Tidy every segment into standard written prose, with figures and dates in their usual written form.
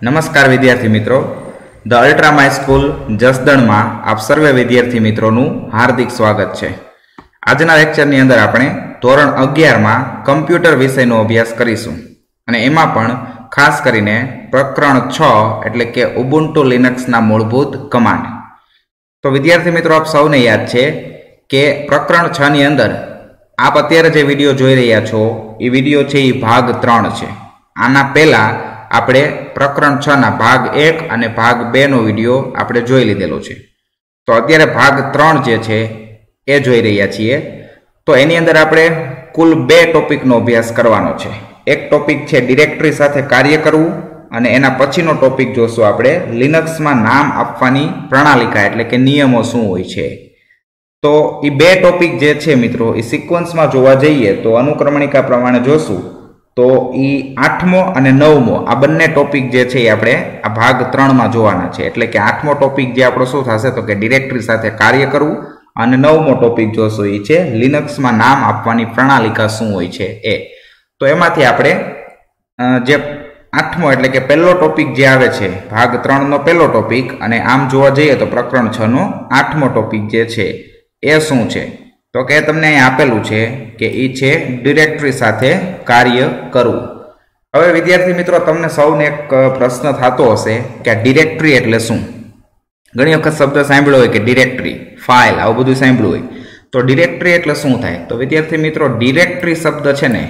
नमस्कार विद्यार्थी मित्रों, the ultra my school Jasdan में आप सर्वे विद्यार्थी मित्रों हार्दिक स्वागत है। आजना लेक्चरनी अंदर आपणे धोरण 11 में कम्प्यूटर विषयनो अभ्यास करीशुं अने एमां पण खास करीने प्रकरण 6 एटले के उबुंटू लिनक्सना मूलभूत कमांड। तो विद्यार्थी मित्रों, आप सौने याद छे के प्रकरण 6 नी अंदर आप अत्यारे जे विडियो जोई रह्या छो ए विडियो छे ए भाग 3 छे। आना पहेला આપણે પ્રકરણ 6 ના ભાગ 1 અને ભાગ 2 નો વિડિયો આપણે જોઈ લીધેલો છે। તો અત્યારે ભાગ 3 જે છે એ જોઈ રહ્યા છીએ। તો એની અંદર આપણે કુલ 2 ટોપિકનો અભ્યાસ કરવાનો છે। એક ટોપિક છે ડિરેક્ટરી સાથે કાર્ય કરવું અને એના પછીનો ટોપિક જોશું આપણે લિનક્સમાં નામ આપવાની પ્રણાલિકા એટલે કે નિયમો શું હોય છે। તો એ 2 ટોપિક જે છે મિત્રો એ સિક્વન્સમાં જોવા જઈએ તો અનુક્રમણિકા પ્રમાણે જોશું तो ई 8मो અને 9मो आ बंने टॉपिक जे छे आपणे आ भाग 3 में जोवाना छे। एटले के 8मो टॉपिक जे आपणो शुं थशे तो के डिरेक्टरी साथे कार्य करवुं अने 9मो टॉपिक जोशो ई छे लिनक्स में नाम आपवानी प्रणालिका शुं होय छे ए। तो एमांथी आपणे जे 8मो एटले के पहेलो टॉपिक जे आवे छे भाग 3 नो पहेलो टॉपिक अने आम जोवा जईए तो प्रकरण 6 नो 8मो टॉपिक जे छे ए शुं छे तो के तमने अहीं आपेलुं छे के ई छे डिरेक्टरी साथे कार्य करवुं। हवे विद्यार्थी मित्रों, तमने सौने एक प्रश्न थतो हशे के डिरेक्टरी एटले शुं। घणी वखत शब्द सांभळ्यो होय के डिरेक्टरी, फाइल आवुं बधुं सांभळ्युं होय तो डिरेक्टरी एटले शुं थाय। तो विद्यार्थी मित्रों, डिरेक्टरी शब्द छे ने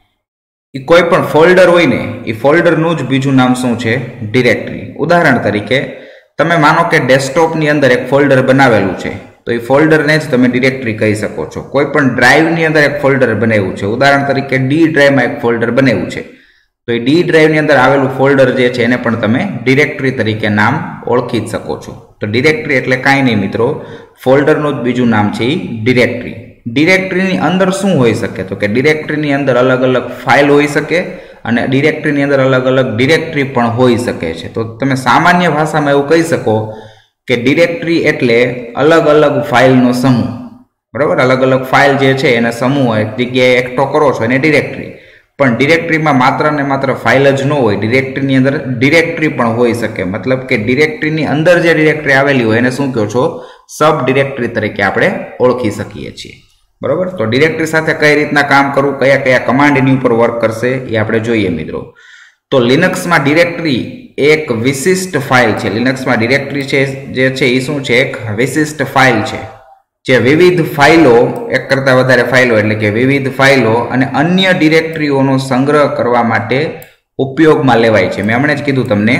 ई कोई पण फोल्डर होय ने ई फोल्डरनुं ज बीजुं नाम शुं छे डिरेक्टरी। उदाहरण तरीके तमे मानो के डेस्कटॉपनी अंदर एक फोल्डर बनावेलुं छे तो ये फोल्डर ने ज तमे डिरेक्टरी कही सको छो। कोईपण ड्राइव नी अंदर एक फोल्डर बनाव्युं छे, उदाहरण तरीके डी ड्राइव में एक फोल्डर बनाव्युं छे तो ये डी ड्राइव नी अंदर आवेलुं फोल्डर जे छे एने पण तमे डिरेक्टरी तरीके नाम ओळखी ज सको छो। तो डिरेक्टरी एटले कांई नहीं मित्रों, फोल्डरनुं ज बीजुं नाम छे डिरेक्टरी। डिरेक्टरी नी अंदर शुं होई शके तो के डिरेक्टरी नी अंदर अलग अलग फाइल होई शके अने डिरेक्टरी नी अंदर अलग अलग डिरेक्टरी पण होई शके छे। तो तमे सामान्य भाषामां एवुं कही शको के डिरेक्टरी एटले अलग अलग फाइल नो समूह, बराबर। अलग अलग फाइल जे छे एने समूह एक जग्याए एकठो करो छो एने डिरेक्टरी। पण डिरेक्टरी में मात्र ने मात्र फाइल ज न होय, डिरेक्टरी नी अंदर डिरेक्टरी पण होई शके। मतलब के डिरेक्टरी नी अंदर जे डिरेक्टरी आवेली होय एने शुं कहो छो सब डिरेक्टरी तरीके आपणे ओळखी शकीए छीए, बराबर। तो डिरेक्टरी साथे कई रीतना काम करवुं, कया कया कमांड एनी उपर वर्क करशे ए आपणे जोईए मित्रों। तो लिनक्स में डिरेक्टरी एक विशिष्ट फाइल है। लिनक्स में डिरेक्टरी जे छे ई शुं छे एक विशिष्ट फाइल है जे विविध फाइलों, एक करता वधारे फाइलों एटले के विविध फाइलों अने अन्य डिरेक्टरीओनो संग्रह करवा माटे उपयोगमां लेवाय छे। मैं हमणे ज कीधुं तमने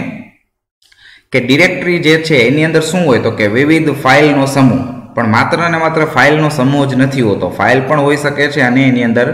के डिरेक्टरी जे छे एनी अंदर शुं होय तो के विविध फाइलनो समूह, पण मात्र ने मात्र फाइलनो समूह ज नथी होतो, फाइल पण होई शके छे अने एनी अंदर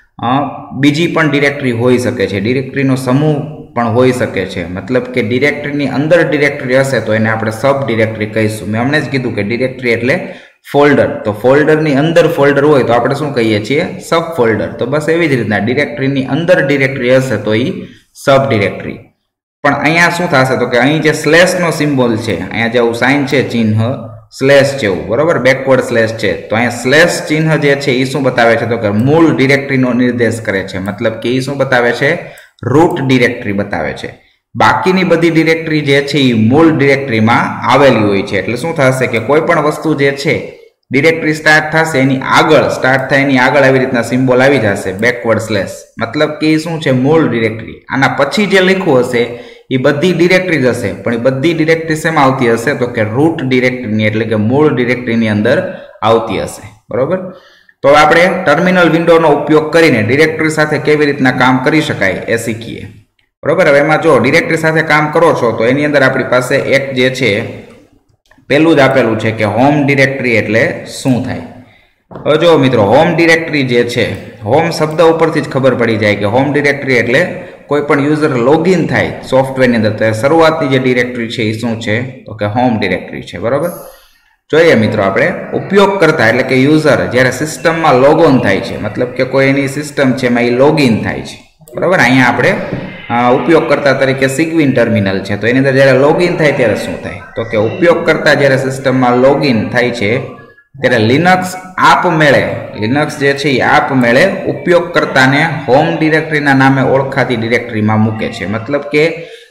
बीजी पण डिरेक्टरी होई शके छे, डिरेक्टरीनो समूह पण होई शके छे। मतलब के डिरेक्टरीनी अंदर डिरेक्टरी हशे तो एने आपणे सब डिरेक्टरी कहीशुं। मैं हमणे ज कीधुं के डिरेक्टरी एटले फोल्डर, तो फोल्डरनी अंदर फोल्डर होय तो आपणे शुं कहीए छीए सब फोल्डर। तो बस एवी ज रीतना डिरेक्टरीनी अंदर डिरेक्टरी हशे तो ई सब डिरेक्टरी। पण अहींया शुं थशे तो के अहीं जे स्लेश नो सिम्बोल छे, अहींया जे साइन छे चिन्ह स्लेश जेवुं, बराबर, बेकवर्ड स्लेश छे तो अहींया स्लेश चिन्ह जे छे ई शुं बतावे छे तो के मूळ डिरेक्टरीनो निर्देश करे छे। मतलब के ई शुं बतावे छे रूट डिरेक्टरी बतावे छे। बाकीनी बधी डिरेक्टरी जे छे ई मूळ डिरेक्टरी में आवेली होय छे। એટલે શું થશે કે કોઈ પણ વસ્તુ જે છે डिरेक्टरी स्टार्ट થશે એની આગળ સ્ટાર્ટ થાય એની આગળ આવી રીતના સિમ્બોલ આવી જશે બેકવર્ડ સ્લેશ। मतलब કે શું છે મૂળ डिरेक्टरी। આના પછી જે લખ્યું હશે એ બધી डिरेक्टरी હશે, પણ એ બધી डिरेक्टरी શેમાં આવતી હશે તો કે रूट डिरेक्टरी એટલે કે મૂળ डिरेक्टरी ની અંદર આવતી હશે, બરોબર। तो આપણે टर्मिनल विंडोनो उपयोग करीने डिरेक्टरी साथे केवी रीतना काम करी शकाय ए शीखीए, बराबर। हवे एमां जो डिरेक्टरी साथे काम करो छो तो एनी अंदर आपणी पासे एक जे छे पेलुं ज आपेलुं छे के होम डिरेक्टरी एटले शुं थाय। हवे जो मित्रों, होम डिरेक्टरी जे छे, होम शब्द उपरथी ज खबर पड़ी जाय के होम डिरेक्टरी एटले कोईपण यूजर लॉगिन थाय सॉफ्टवेरनी अंदर तो शरूआतनी जे डिरेक्टरी छे ए शुं छे तो के होम डिरेक्टरी छे, बराबर। જોઈએ મિત્રો, આપણે ઉપયોગકર્તા એટલે કે યુઝર જ્યારે સિસ્ટમમાં લોગઓન થાય છે, मतलब કે કોઈ એની સિસ્ટમ છે એમાં એ લોગિન થાય છે, બરાબર। અહીંયા આપણે ઉપયોગકર્તા તરીકે સિગ્વિન ટર્મિનલ છે તો એની અંદર જ્યારે લોગિન થાય ત્યારે શું થાય તો કે ઉપયોગકર્તા જ્યારે સિસ્ટમમાં લોગિન થાય છે ત્યારે લિનક્સ આપમેળે, લિનક્સ જે છે એ આપમેળે ઉપયોગકર્તાને હોમ ડિરેક્ટરીના નામે ઓળખાતી ડિરેક્ટરીમાં મૂકે છે। मतलब કે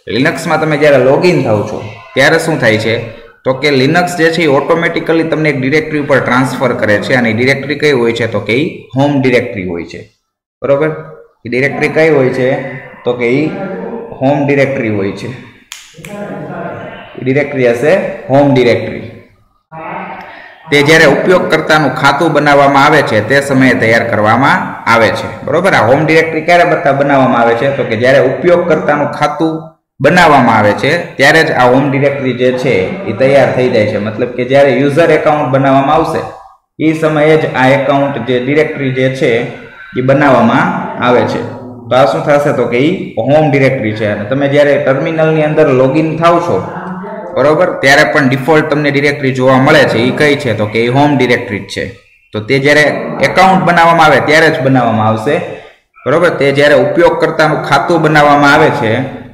લિનક્સમાં તમે જ્યારે લોગિન થાવ છો ત્યારે શું થાય છે તો કે લિનક્સ જે છે એ ઓટોમેટિકલી તમને એક ડિરેક્ટરી ઉપર ટ્રાન્સફર કરે છે અને ડિરેક્ટરી કઈ હોય છે તો કે એ હોમ ડિરેક્ટરી હોય છે, બરોબર. એ ડિરેક્ટરી કઈ હોય છે તો કે એ હોમ ડિરેક્ટરી હોય છે. ડિરેક્ટરી હશે હોમ ડિરેક્ટરી. તે જ્યારે ઉપયોગકર્તાનું ખાતું બનાવવામાં આવે છે તે સમયે તૈયાર કરવામાં આવે છે, બરોબર. આ હોમ ડિરેક્ટરી ક્યારે બનાવવામાં આવે છે તો કે જ્યારે ઉપયોગકર્તાનું ખાતું બનાવવામાં આવે છે ત્યારે જ આ હોમ ડિરેક્ટરી જે છે એ તૈયાર થઈ જાય છે. મતલબ કે જ્યારે યુઝર એકાઉન્ટ બનાવવામાં આવશે એ સમયે જ આ એકાઉન્ટ જે ડિરેક્ટરી જે છે એ બનાવવામાં આવે છે. તો આ શું થશે તો કે એ હોમ ડિરેક્ટરી છે. અને તમે જ્યારે ટર્મિનલની અંદર લોગિન થાવ છો, બરોબર, ત્યારે પણ ડિફોલ્ટ તમને ડિરેક્ટરી જોવા મળે છે. એ કઈ છે તો કે એ હોમ ડિરેક્ટરી જ છે. તો તે જ્યારે એકાઉન્ટ બનાવવામાં આવે ત્યારે જ બનાવવામાં આવશે, બરોબર. તે જ્યારે ઉપયોગકર્તાનું ખાતું બનાવવામાં આવે છે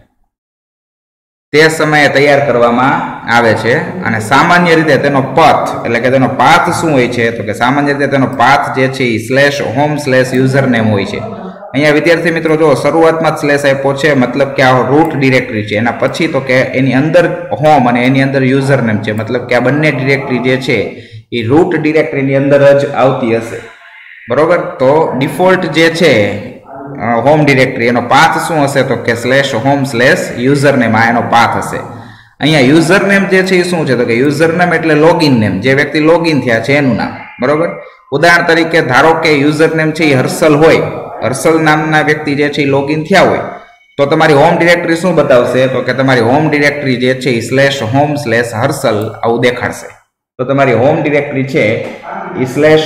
તે સમયે તૈયાર કરવામાં આવે છે. અને સામાન્ય રીતે તેનો પથ એટલે કે તેનો પાથ શું હોય છે તો કે સામાન્ય રીતે તેનો પાથ જે છે એ /home/username હોય છે. અહીંયા વિદ્યાર્થી મિત્રો જો શરૂઆતમાં જ સ્લેશ આપ્યો છે, મતલબ કે આ રૂટ ડિરેક્ટરી છે. એના પછી તો કે એની અંદર હોમ અને એની અંદર યુઝરનેમ છે, મતલબ કે આ બંને ડિરેક્ટરી જે છે એ રૂટ ડિરેક્ટરીની અંદર જ આવતી હશે, બરોબર. તો ડિફોલ્ટ જે છે હોમ ડિરેક્ટરી એનો પાથ શું હશે તો કે /home/username આ એનો પાથ હશે. અહીંયા યુઝરનેમ જે છે એ શું છે તો કે યુઝરનેમ એટલે લોગિન નેમ, જે વ્યક્તિ લોગિન થયા છે એનું નામ, બરોબર. ઉદાહરણ તરીકે ધારો કે યુઝરનેમ છે એ હર્ષલ હોય, હર્ષલ નામના વ્યક્તિ જે છે એ લોગિન થયા હોય તો તમારી હોમ ડિરેક્ટરી શું બતાવશે તો કે તમારી હોમ ડિરેક્ટરી જે છે એ /home/હર્ષલ આવું દેખાડશે. તો તમારી હોમ ડિરેક્ટરી છે એ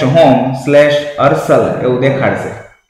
/home/હર્ષલ એવું દેખાડશે.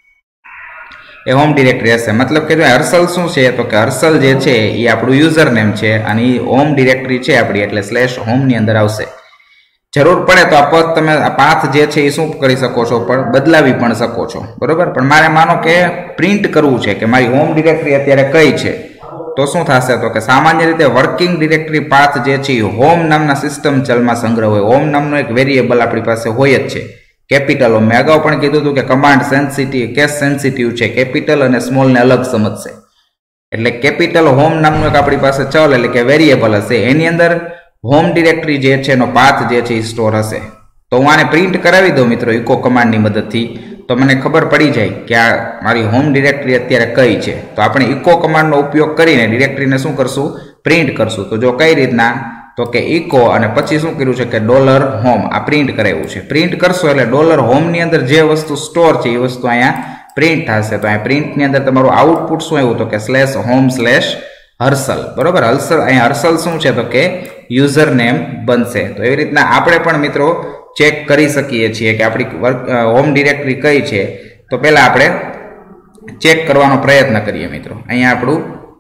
એ હોમ ડિરેક્ટરી હશે. મતલબ કે જો હર્ષલ શું છે તો કે હર્ષલ જે છે એ આપણું યુઝરનેમ છે અને એ હોમ ડિરેક્ટરી છે આપણી, એટલે /home ની અંદર આવશે. જરૂર પડે તો આ પથ તમે આ પાથ જે છે એ શું કરી શકો છો પણ બદલાવી પણ શકો છો, બરોબર. પણ મારે માનો કે પ્રિન્ટ કરવું છે કે મારી હોમ ડિરેક્ટરી અત્યારે કઈ છે તો શું થશે તો કે સામાન્ય રીતે વર્કિંગ ડિરેક્ટરી પાથ જે છે એ હોમ નામના સિસ્ટમ ચલમાં સંગ્રહ હોય. હોમ નામનો એક વેરિયેબલ આપણી પાસે હોય જ છે, કેપિટલ. મેં અગાઉ પણ કીધું હતું કે કમાન્ડ કેસ સેન્સિટિવ છે, કેપિટલ અને સ્મોલને અલગ સમજશે. એટલે કેપિટલ હોમ નામનું એક આપણી પાસે ચલ એટલે કે વેરિયેબલ હશે, એની અંદર હોમ ડિરેક્ટરી જે છે એનો પાથ જે છે એ સ્ટોર હશે. તો હું આને પ્રિન્ટ કરાવી દઉં મિત્રો ઇકો કમાન્ડની મદદથી, તો મને ખબર પડી જાય કે આ મારી હોમ ડિરેક્ટરી અત્યારે કઈ છે. તો આપણે ઇકો કમાન્ડનો ઉપયોગ કરીને ડિરેક્ટરીને શું કરશું પ્રિન્ટ કરશું. તો જો કઈ રીતના તો કે ઇકો અને પછી શું કર્યું છે કે $home આ પ્રિન્ટ કરાવ્યું છે. પ્રિન્ટ કરશો એટલે $home ની અંદર જે વસ્તુ સ્ટોર છે એ વસ્તુ અહીંયા પ્રિન્ટ થશે. તો અહીંયા પ્રિન્ટની અંદર તમારું આઉટપુટ શું આવ્યું તો કે /home/હર્ષલ, બરોબર. અહીંયા હર્ષલ શું છે તો કે યુઝરનેમ બનશે. તો એવી રીતના આપણે પણ મિત્રો ચેક કરી શકીએ છીએ કે આપણી હોમ ડિરેક્ટરી કઈ છે. તો પહેલા આપણે ચેક કરવાનો પ્રયત્ન કરીએ મિત્રો. અહીંયા આપણું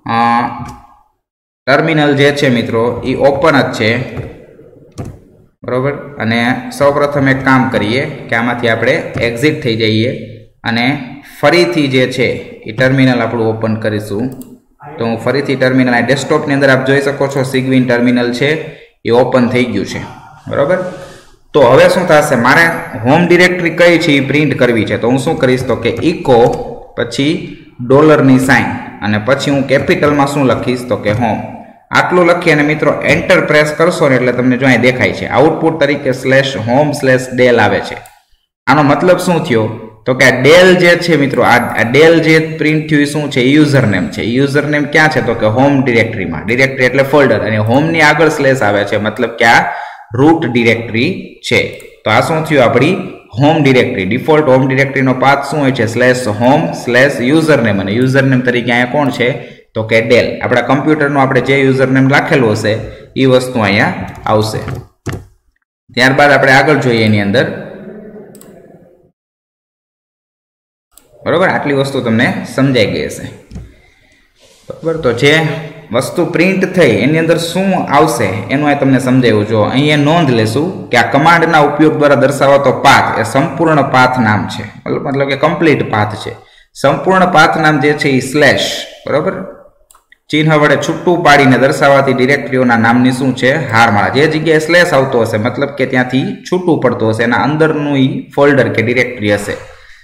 ટર્મિનલ જે છે મિત્રો એ ઓપન જ છે, બરોબર. અને સૌપ્રથમ એક કામ કરીએ કે આમાંથી આપણે એક્ઝિટ થઈ જઈએ અને ફરીથી જે છે એ ટર્મિનલ આપણું ઓપન કરીશું. તો હું ફરીથી ટર્મિનલ આ ડેસ્કટોપની અંદર આપ જોઈ શકો છો સિગવિન ટર્મિનલ છે એ ઓપન થઈ ગયું છે, બરોબર. તો હવે શું થશે મારે હોમ ડિરેક્ટરી કઈ છે એ પ્રિન્ટ કરવી છે. તો હું શું કરીશ તો કે ઇકો પછી $ની સાઇન અને પછી હું કેપિટલમાં શું લખીશ તો કે હોમ. આટલું લખી અને મિત્રો એન્ટર પ્રેસ કરશો ને એટલે તમને જો અહીં દેખાય છે આઉટપુટ તરીકે /home/del આવે છે. આનો મતલબ શું થયો તો કે આ ડેલ જે છે મિત્રો આ ડેલ જે પ્રિન્ટ થયું શું છે યુઝરનેમ છે. યુઝરનેમ ક્યાં છે તો કે હોમ ડિરેક્ટરીમાં. ડિરેક્ટરી એટલે ફોલ્ડર અને હોમની આગળ સ્લેશ આવે છે, મતલબ કે આ રૂટ ડિરેક્ટરી છે. તો આ શું થયું આપણી હોમ ડિરેક્ટરી. ડિફોલ્ટ હોમ ડિરેક્ટરીનો પાથ શું હોય છે /home/username અને યુઝરનેમ તરીકે અહીંયા કોણ છે તો કે ડેલ. આપણા કમ્પ્યુટરનું આપણે જે યુઝરનેમ રાખેલું હશે એ વસ્તુ અહીંયા આવશે. ત્યારબાદ આપણે આગળ જોઈએ એની અંદર, બરોબર. આટલી વસ્તુ તમને સમજાઈ ગઈ હશે, બરોબર. તો જે વસ્તુ પ્રિન્ટ થઈ એની અંદર શું આવશે એનું આ તમને સમજાવ્યું. જો અહીંયા નોંધ લેશું કે આ કમાન્ડના ઉપયોગ દ્વારા દર્શાવાતો પાથ એ સંપૂર્ણ પાથ નામ છે, મતલબ કે કમ્પ્લીટ પાથ છે. સંપૂર્ણ પાથ નામ જે છે એ / બરોબર ચિહ્ન વડે છૂટું પાડીને દર્શાવાતી ડિરેક્ટરીઓના નામની શું છે હારમાળા. જે જગ્યાએ સ્લેશ આવતો હશે મતલબ કે ત્યાંથી છૂટું પડતું હશે એના અંદરનું ફોલ્ડર કે ડિરેક્ટરી હશે.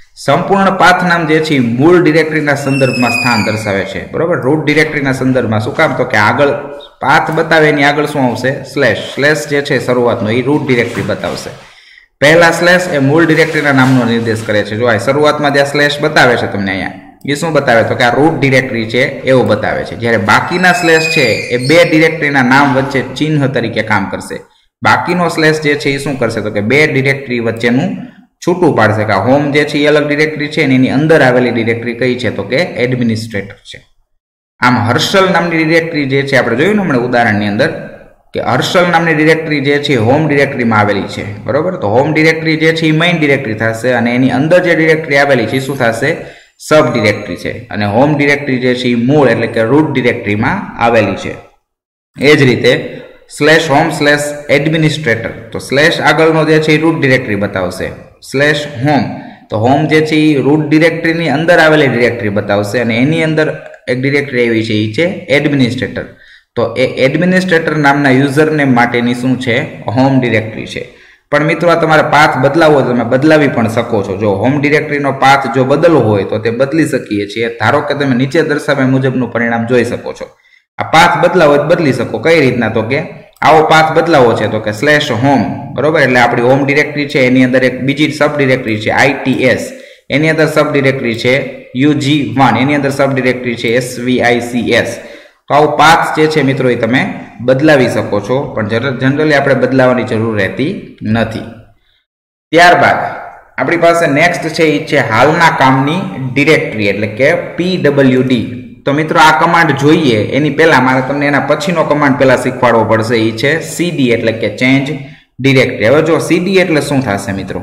સંપૂર્ણ પાથ નામ જે છે મૂળ ડિરેક્ટરીના સંદર્ભમાં સ્થાન દર્શાવે છે, બરોબર. રૂટ ડિરેક્ટરીના સંદર્ભમાં શું કામ? તો કે આગળ પાથ બતાવે એની આગળ શું આવશે? સ્લેશ. સ્લેશ જે છે શરૂઆતનો એ રૂટ ડિરેક્ટરી બતાવશે. પહેલા સ્લેશ એ મૂળ ડિરેક્ટરીના નામનો નિર્દેશ કરે છે. જો આ શરૂઆતમાં જે સ્લેશ બતાવે છે તમને અહીંયા, એ શું બતાવે? તો કે આ રૂટ ડિરેક્ટરી છે એવું બતાવે છે. જ્યારે બાકીના સ્લેશ છે એ બે ડિરેક્ટરીના નામ વચ્ચે ચિહ્ન તરીકે કામ કરશે. બાકીનો સ્લેશ જે છે એ શું કરશે? તો કે બે ડિરેક્ટરી વચ્ચેનું છૂટું પાડશે કે હોમ જે છે એ અલગ ડિરેક્ટરી છે અને એની અંદર આવેલી ડિરેક્ટરી કઈ છે? તો કે એડમિનિસ્ટ્રેટર છે. આમ હર્ષલ નામની ડિરેક્ટરી જે છે આપણે જોયું ને હમણાં ઉદાહરણની અંદર કે હર્ષલ નામની ડિરેક્ટરી જે છે હોમ ડિરેક્ટરીમાં આવેલી છે, બરોબર. તો હોમ ડિરેક્ટરી જે છે એ મેઇન ડિરેક્ટરી થશે અને એની અંદર જે ડિરેક્ટરી આવેલી છે શું થશે? સબ ડિરેક્ટરી છે. અને હોમ ડિરેક્ટરી જે છે એ મૂળ એટલે કે રૂટ ડિરેક્ટરીમાં આવેલી છે. એ જ રીતે સ્લેશ હોમ સ્લેશ એડમિનિસ્ટ્રેટર, તો સ્લેશ આગળનો જે છે એ રૂટ ડિરેક્ટરી બતાવશે. સ્લેશ હોમ, તો હોમ જે છે એ રૂટ ડિરેક્ટરીની અંદર આવેલી ડિરેક્ટરી બતાવશે અને એની અંદર એક ડિરેક્ટરી એવી છે એ છે એડમિનિસ્ટ્રેટર. તો એ એડમિનિસ્ટ્રેટર નામના યુઝરનેમ માટેની શું છે? હોમ ડિરેક્ટરી છે. પણ મિત્રો આ તમારે પાથ બદલાવો હોય તમે બદલાવી પણ શકો છો. જો હોમ ડિરેક્ટરીનો પાથ જો બદલવો હોય તો તે બદલી શકીએ છીએ. ધારો કે તમે નીચે દર્શાવ્યા મુજબનું પરિણામ જોઈ શકો છો. આ પાથ બદલાવો હોય બદલી શકો. કઈ રીતના? તો કે આવો પાથ બદલાવો છે તો કે સ્લેશ હોમ, બરોબર. એટલે આપણી હોમ ડિરેક્ટરી છે એની અંદર એક બીજી સબ ડિરેક્ટરી છે ITS, એની અંદર સબ ડિરેક્ટરી છે UG1, એની અંદર સબ ડિરેક્ટરી છે SVICS. તો આવો પાથ જે છે મિત્રો એ તમે બદલાવી શકો છો, પણ જનરલી આપણે બદલાવાની જરૂર રહેતી નથી. ત્યારબાદ આપણી પાસે નેક્સ્ટ છે એ છે હાલના કામની ડિરેક્ટરી એટલે કે PWD. તો મિત્રો આ કમાન્ડ જોઈએ એની પહેલા મારે તમને એના પછીનો કમાન્ડ પહેલા શીખવાડવો પડશે. એ છે CD એટલે કે ચેન્જ ડિરેક્ટરી. હવે જો CD એટલે શું થશે મિત્રો?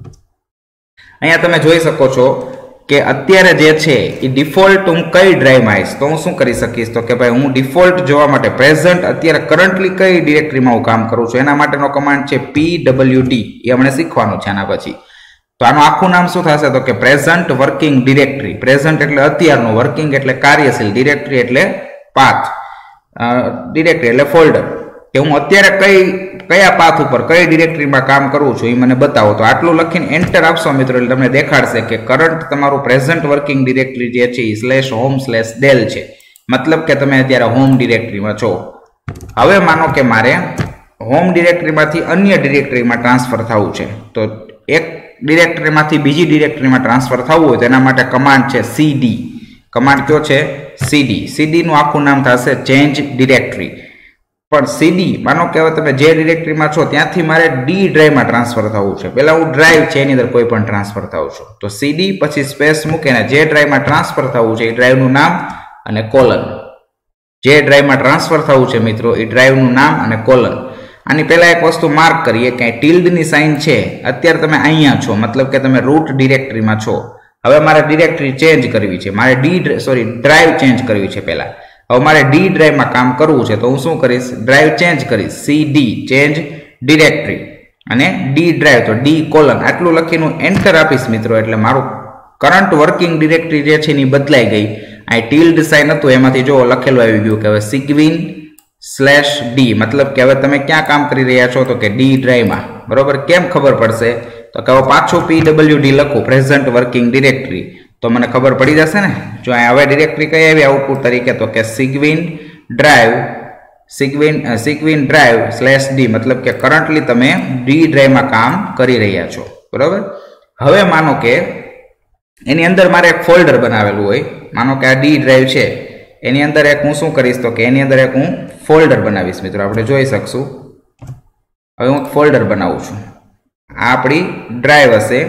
અહીંયા તમે જોઈ શકો છો કે અત્યારે જે છે એ ડિફોલ્ટ હું કઈ ડ્રાઈવમાં આવીશ તો હું શું કરી શકીશ? તો કે ભાઈ હું ડિફોલ્ટ જોવા માટે પ્રેઝન્ટ અત્યારે કરન્ટલી કઈ ડિરેક્ટરીમાં હું કામ કરું છું એના માટેનો કમાન્ડ છે PWD. એ આપણે શીખવાનું છે આના પછી. તો આનું આખું નામ શું થશે? તો કે પ્રેઝન્ટ વર્કિંગ ડિરેક્ટરી. પ્રેઝન્ટ એટલે અત્યારનું, વર્કિંગ એટલે કાર્યશીલ, ડિરેક્ટરી એટલે પાથ, ડિરેક્ટરી એટલે ફોલ્ડર. કે હું અત્યારે કયા પાથ ઉપર કઈ ડિરેક્ટરીમાં કામ કરું છું એ મને બતાવો. તો આટલું લખીને એન્ટર આપશો મિત્રો એટલે તમને દેખાડશે કે કરંટ તમારું પ્રેઝન્ટ વર્કિંગ ડિરેક્ટરી જે છે એ સ્લેશ હોમ સ્લેશ ડેલ છે. મતલબ કે તમે અત્યારે હોમ ડિરેક્ટરીમાં છો. હવે માનો કે મારે હોમ ડિરેક્ટરીમાંથી અન્ય ડિરેક્ટરીમાં ટ્રાન્સફર થવું છે. તો એક ડિરેક્ટરીમાંથી બીજી ડિરેક્ટરીમાં ટ્રાન્સફર થવું હોય તો એના માટે કમાન્ડ છે CD. કમાન્ડ કયો છે? CD. CD નું આખું નામ થશે ચેન્જ ડિરેક્ટરી. પણ CD માનો કે હવે તમે જે ડિરેક્ટરીમાં છો ત્યાંથી મારે D ડ્રાઈવમાં ટ્રાન્સફર થવું છે. પહેલા હું ડ્રાઈવ છે એની અંદર કોઈ પણ ટ્રાન્સફર થાઉં છું તો CD પછી સ્પેસ મૂકીને જે ડ્રાઈવમાં ટ્રાન્સફર થવું છે એ ડ્રાઈવનું નામ અને કોલન. જે ડ્રાઈવમાં ટ્રાન્સફર થવું છે મિત્રો એ ડ્રાઈવનું નામ અને કોલન. આની પહેલા એક વસ્તુ માર્ક કરીએ કે ટિલ્ડની સાઇન છે. અત્યારે તમે અહીંયા છો મતલબ કે તમે રૂટ ડિરેક્ટરીમાં છો. હવે મારે ડિરેક્ટરી ચેન્જ કરવી છે, મારે ડ્રાઈવ ચેન્જ કરવી છે. પહેલા હવે મારે D ડ્રાઈવમાં કામ કરવું છે તો હું શું કરીશ? ડ્રાઈવ ચેન્જ કરીશ, CD ચેન્જ ડિરેક્ટરી અને D ડ્રાઈવ તો D કોલન આટલું લખીને એન્ટર આપીશ મિત્રો એટલે મારું કરંટ વર્કિંગ ડિરેક્ટરી જે છે એની બદલાઈ ગઈ. આ ટિલ્ડ સાઇન હતું એમાંથી જો લખેલું આવી ગયું કે હવે Sigwin/D મતલબ કે હવે તમે ક્યાં કામ કરી રહ્યા છો? તો કે D ડ્રાઈવમાં, બરોબર. કેમ ખબર પડશે? તો કે હવે પાછું PWD લખું પ્રેઝન્ટ વર્કિંગ ડિરેક્ટરી તો મને ખબર પડી જશે ને. જો હવે ડિરેક્ટરી કઈ આવી આઉટપુટ તરીકે? તો કે Sigwin drive/D મતલબ કે કરન્ટલી તમે D ડ્રાઈવમાં કામ કરી રહ્યા છો, બરોબર. હવે માનો કે એની અંદર મારે એક ફોલ્ડર બનાવેલું હોય. માનો કે આ D ડ્રાઈવ છે એની અંદર એક હું શું કરીશ? તો કે એની અંદર એક હું ફોલ્ડર બનાવીશ મિત્રો. આપણે જોઈ શકશું. હવે હું ફોલ્ડર બનાવું છું. આ આપણી ડ્રાઈવ હશે.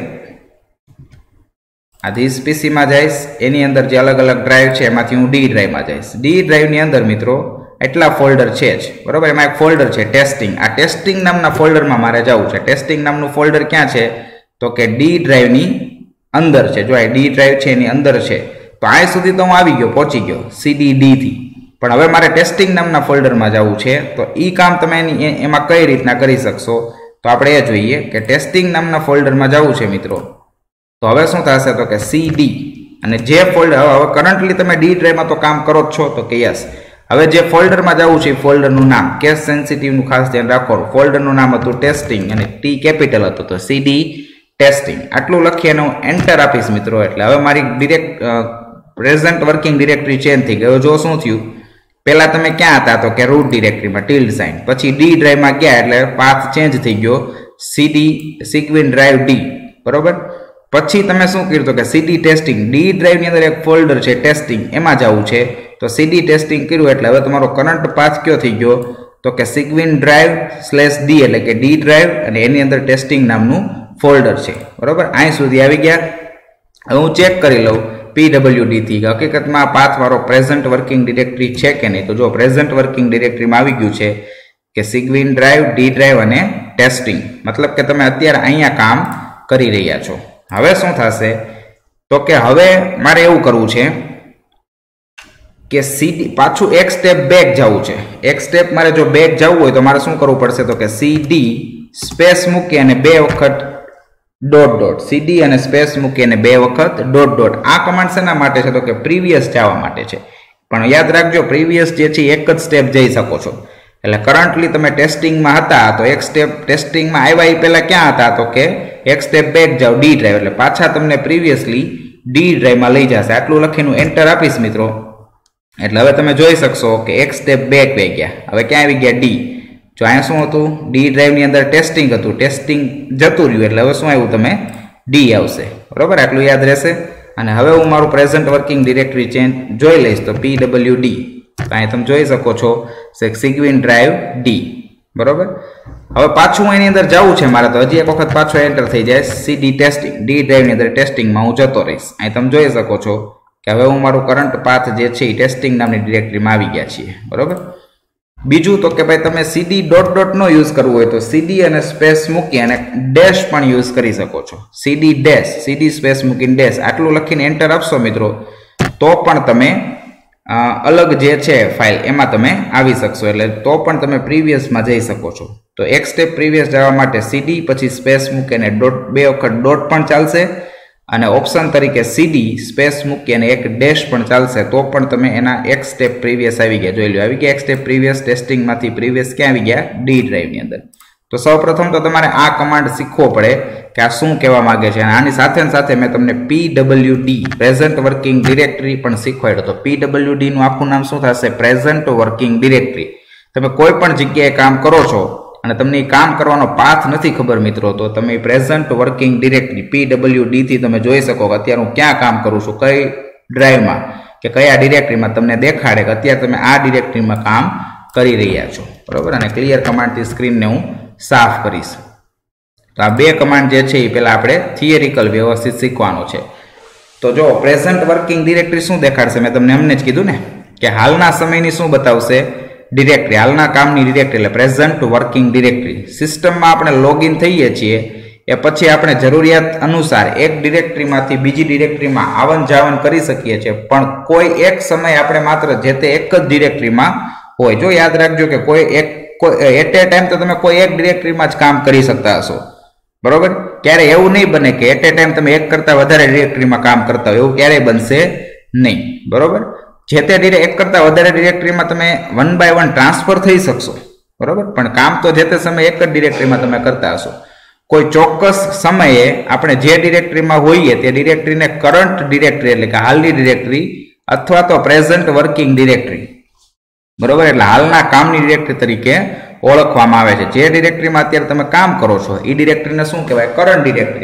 આ ધીસ પીસીમાં જઈશ, એની અંદર જે અલગ અલગ ડ્રાઈવ છે એમાંથી હું D ડ્રાઈવમાં જઈશ. D ડ્રાઈવની અંદર મિત્રો એટલા ફોલ્ડર છે જ, બરોબર. એમાં એક ફોલ્ડર છે ટેસ્ટિંગ. આ ટેસ્ટિંગ નામના ફોલ્ડરમાં મારે જવું છે. ટેસ્ટિંગ નામનું ફોલ્ડર ક્યાં છે? તો કે D ડ્રાઈવની અંદર છે. જો આ D ડ્રાઈવ છે એની અંદર છે. તો આ સુધી તો હું આવી ગયો, પહોંચી ગયો CD D થી. પણ હવે મારે ટેસ્ટિંગ નામના ફોલ્ડરમાં જવું છે. તો એ કામ તમે એમાં કઈ રીતના કરી શકશો? તો આપણે એ જોઈએ કે ટેસ્ટિંગ નામના ફોલ્ડરમાં જવું છે મિત્રો. તો હવે શું થશે? તો કે CD અને જે ફોલ્ડર હવે કરન્ટલી તમે D ડ્રાઈવમાં તો કામ કરો જ છો તો કે યસ. હવે જે ફોલ્ડરમાં જવું છે એ ફોલ્ડરનું નામ કેસ સેન્સિટિવનું ખાસ ધ્યાન રાખો. ફોલ્ડરનું નામ હતું ટેસ્ટિંગ અને T કેપિટલ હતું તો CD ટેસ્ટિંગ આટલું લખી અને હું એન્ટર આપીશ મિત્રો એટલે હવે મારી direct present working directory change થઈ ગયો. જો શું થયું, પહેલા તમે ક્યાં હતા તો કે રૂટ ડિરેક્ટરીમાં ટિલ્ડ સાઇન, પછી ડી ડ્રાઈવમાં ગયા એટલે પાથ ચેન્જ થઈ ગયો સીડી સિક્વિન ડ્રાઈવ ડી. બરોબર, પછી તમે શું કર્યું તો કે સીડી ટેસ્ટિંગ, ડી ડ્રાઈવની અંદર એક ફોલ્ડર છે ટેસ્ટિંગ, એમાં જવું છે તો સીડી ટેસ્ટિંગ કર્યું એટલે હવે તમારો કરંટ પાથ કયો થઈ ગયો તો કે સિક્વિન ડ્રાઈવ /d એટલે કે ડી ડ્રાઈવ અને એની અંદર ટેસ્ટિંગ નામનું ફોલ્ડર છે. બરોબર, અહીં સુધી આવી ગયા. હવે હું ચેક કરી લઉં PWD થી હકીકતમાં આ પાથ મારો પ્રેઝન્ટ વર્કિંગ ડિરેક્ટરી છે કે નહીં. તો જો પ્રેઝન્ટ વર્કિંગ ડિરેક્ટરીમાં આવી ગયું છે કે સિગ્વિન ડ્રાઈવ, ડી ડ્રાઈવ અને ટેસ્ટિંગ, મતલબ કે તમે અત્યારે અહીંયા કામ કરી રહ્યા છો. હવે શું થશે તો કે હવે મારે એવું કરવું છે કે સીડી પાછું એક સ્ટેપ બેક જવું છે. એક સ્ટેપ મારે જો બેક જવું હોય તો મારે શું કરવું પડશે તો કે સીડી સ્પેસ મૂકી અને 2 વખત ડોટ ડોટ, સીડી અને સ્પેસ મૂકી અને 2 વખત ડોટ ડોટ. આ કમાન્ડ શેના માટે છે તો કે પ્રીવિયસ જવા માટે છે. પણ યાદ રાખજો પ્રીવિયસ જે છે એક જ સ્ટેપ જઈ શકો છો. એટલે કરન્ટલી તમે ટેસ્ટિંગમાં હતા તો એક સ્ટેપ ટેસ્ટિંગમાં આવ્યા એ પહેલા ક્યાં હતા તો કે એક સ્ટેપ બેક જાઓ ડી ડ્રાઈવ એટલે પાછા તમને પ્રીવિયસલી ડી ડ્રાઈવમાં લઈ જશે. આટલું લખીને એન્ટર આપીશ મિત્રો એટલે હવે તમે જોઈ શકશો કે એક સ્ટેપ બેક વહી ગયા. હવે ક્યાં આવી ગયા ડી. જો અહીંયા શું હતું ડી ડ્રાઈવની અંદર ટેસ્ટિંગ હતું, ટેસ્ટિંગ જતું રહ્યું એટલે હવે શું આવ્યું તમે ડી આવશે. બરોબર, આટલું યાદ રહેશે. અને હવે હું મારું પ્રેઝન્ટ વર્કિંગ ડિરેક્ટરી ચેન્જ જોઈ લઈશ તો PWD અહીં તમે જોઈ શકો છો સિગ્વિન ડ્રાઈવ ડી. બરોબર, હવે પાછું એની અંદર જવું છે મારે તો હજી એક વખત પાછો એન્ટર થઈ જાય સીડી ટેસ્ટિંગ, ડી ડ્રાઈવની અંદર ટેસ્ટિંગમાં હું જતો રહીશ. અહીં તમે જોઈ શકો છો કે હવે હું મારું કરંટ પાથ જે છે એ ટેસ્ટિંગ નામની ડિરેક્ટરીમાં આવી ગયા છીએ. બરોબર, બીજું તો કે ભાઈ તમે સીડી ડોટ ડોટ નો યુઝ કરવું હોય તો સીડી અને સ્પેસ મૂકી અને ડેશ પણ યુઝ કરી શકો છો. સીડી ડેશ, સીડી સ્પેસ મૂકીને ડેશ આટલું લખીને એન્ટર આપશો મિત્રો તો પણ તમે અલગ જે છે ફાઇલ એમાં તમે આવી શકશો. એટલે તો પણ તમે પ્રીવિયસમાં જઈ શકો છો. તો એક સ્ટેપ પ્રીવિયસ જવા માટે સીડી પછી સ્પેસ મૂકીને ડોટ 2 વખત ડોટ પણ ચાલશે અને ઓપ્શન તરીકે સીડી સ્પેસ મૂકી અને એક ડેશ પણ ચાલશે તો પણ તમે એના એક સ્ટેપ પ્રીવિયસ આવી ગયા. જોઈ લો આવી ગયા એક સ્ટેપ પ્રીવિયસ. ટેસ્ટિંગમાંથી પ્રીવિયસ ક્યાં આવી ગયા ડી ડ્રાઈવની અંદર. તો સૌપ્રથમ તો તમારે આ કમાન્ડ શીખવો પડે કે આ શું કહેવા માંગે છે. અને આની સાથે સાથે મેં તમને PWD પ્રેઝન્ટ વર્કિંગ ડિરેક્ટરી પણ શીખવાડ્યો. તો PWD નું આખું નામ શું થશે પ્રેઝન્ટ વર્કિંગ ડિરેક્ટરી. તમે કોઈ પણ જગ્યાએ કામ કરો છો અને તમને કામ કરવાનો પાથ નથી ખબર મિત્રો તો તમે પ્રેઝન્ટ વર્કિંગ ડિરેક્ટરી PWD થી તમે જોઈ શકો કે અત્યારે હું ક્યાં કામ કરું છું, કઈ ડ્રાઈવમાં કે કયા ડિરેક્ટરીમાં તમને દેખાડે કે અત્યારે તમે આ ડિરેક્ટરીમાં કામ કરી રહ્યા છો. બરોબર, અને ક્લિયર કમાન્ડથી સ્ક્રીનને હું સાફ કરીશ. તો આ 2 કમાન્ડ જે છે એ પહેલા આપણે થિયરિકલ વ્યવસ્થિત શીખવાનો છે. તો જો પ્રેઝન્ટ વર્કિંગ ડિરેક્ટરી શું દેખાડશે મેં તમને હમણાં જ કીધું ને કે હાલના સમયની શું બતાવશે ડિરેક્ટરી, હાલના કામની ડિરેક્ટરી એટલે પ્રેઝન્ટ વર્કિંગ ડિરેક્ટરી. સિસ્ટમમાં આપણે લોગિન થઈએ છીએ એ પછી આપણે જરૂરિયાત અનુસાર એક ડિરેક્ટરીમાંથી બીજી ડિરેક્ટરીમાં આવન જાવન કરી શકીએ છીએ પણ કોઈ એક સમય આપણે માત્ર જે તે એક જ ડિરેક્ટરીમાં હોય. જો યાદ રાખજો કે કોઈ એટ એ ટાઈમ તો તમે કોઈ એક ડિરેક્ટરીમાં જ કામ કરી શકતા હશો. બરોબર, ક્યારે એવું નહીં બને કે એટ એ ટાઈમ તમે એક કરતા વધારે ડિરેક્ટરીમાં કામ કરતા હોય, એવું ક્યારેય બનશે નહીં. બરોબર, જે તે એક કરતા વધારે ડિરેક્ટરીમાં તમે 1 by 1 ટ્રાન્સફર થઈ શકશો. બરોબર, પણ કામ તો જે તે સમયે એક જ ડિરેક્ટરીમાં તમે કરતા હશો. કોઈ ચોક્કસ સમયે આપણે જે ડિરેક્ટરીમાં હોઈએ તે ડિરેક્ટરીને કરંટ ડિરેક્ટરી એટલે કે હાલની ડિરેક્ટરી અથવા તો પ્રેઝન્ટ વર્કિંગ ડિરેક્ટરી બરોબર એટલે હાલના કામની ડિરેક્ટરી તરીકે ઓળખવામાં આવે છે. જે ડિરેક્ટરીમાં અત્યારે તમે કામ કરો છો એ ડિરેક્ટરીને શું કહેવાય કરંટ ડિરેક્ટરી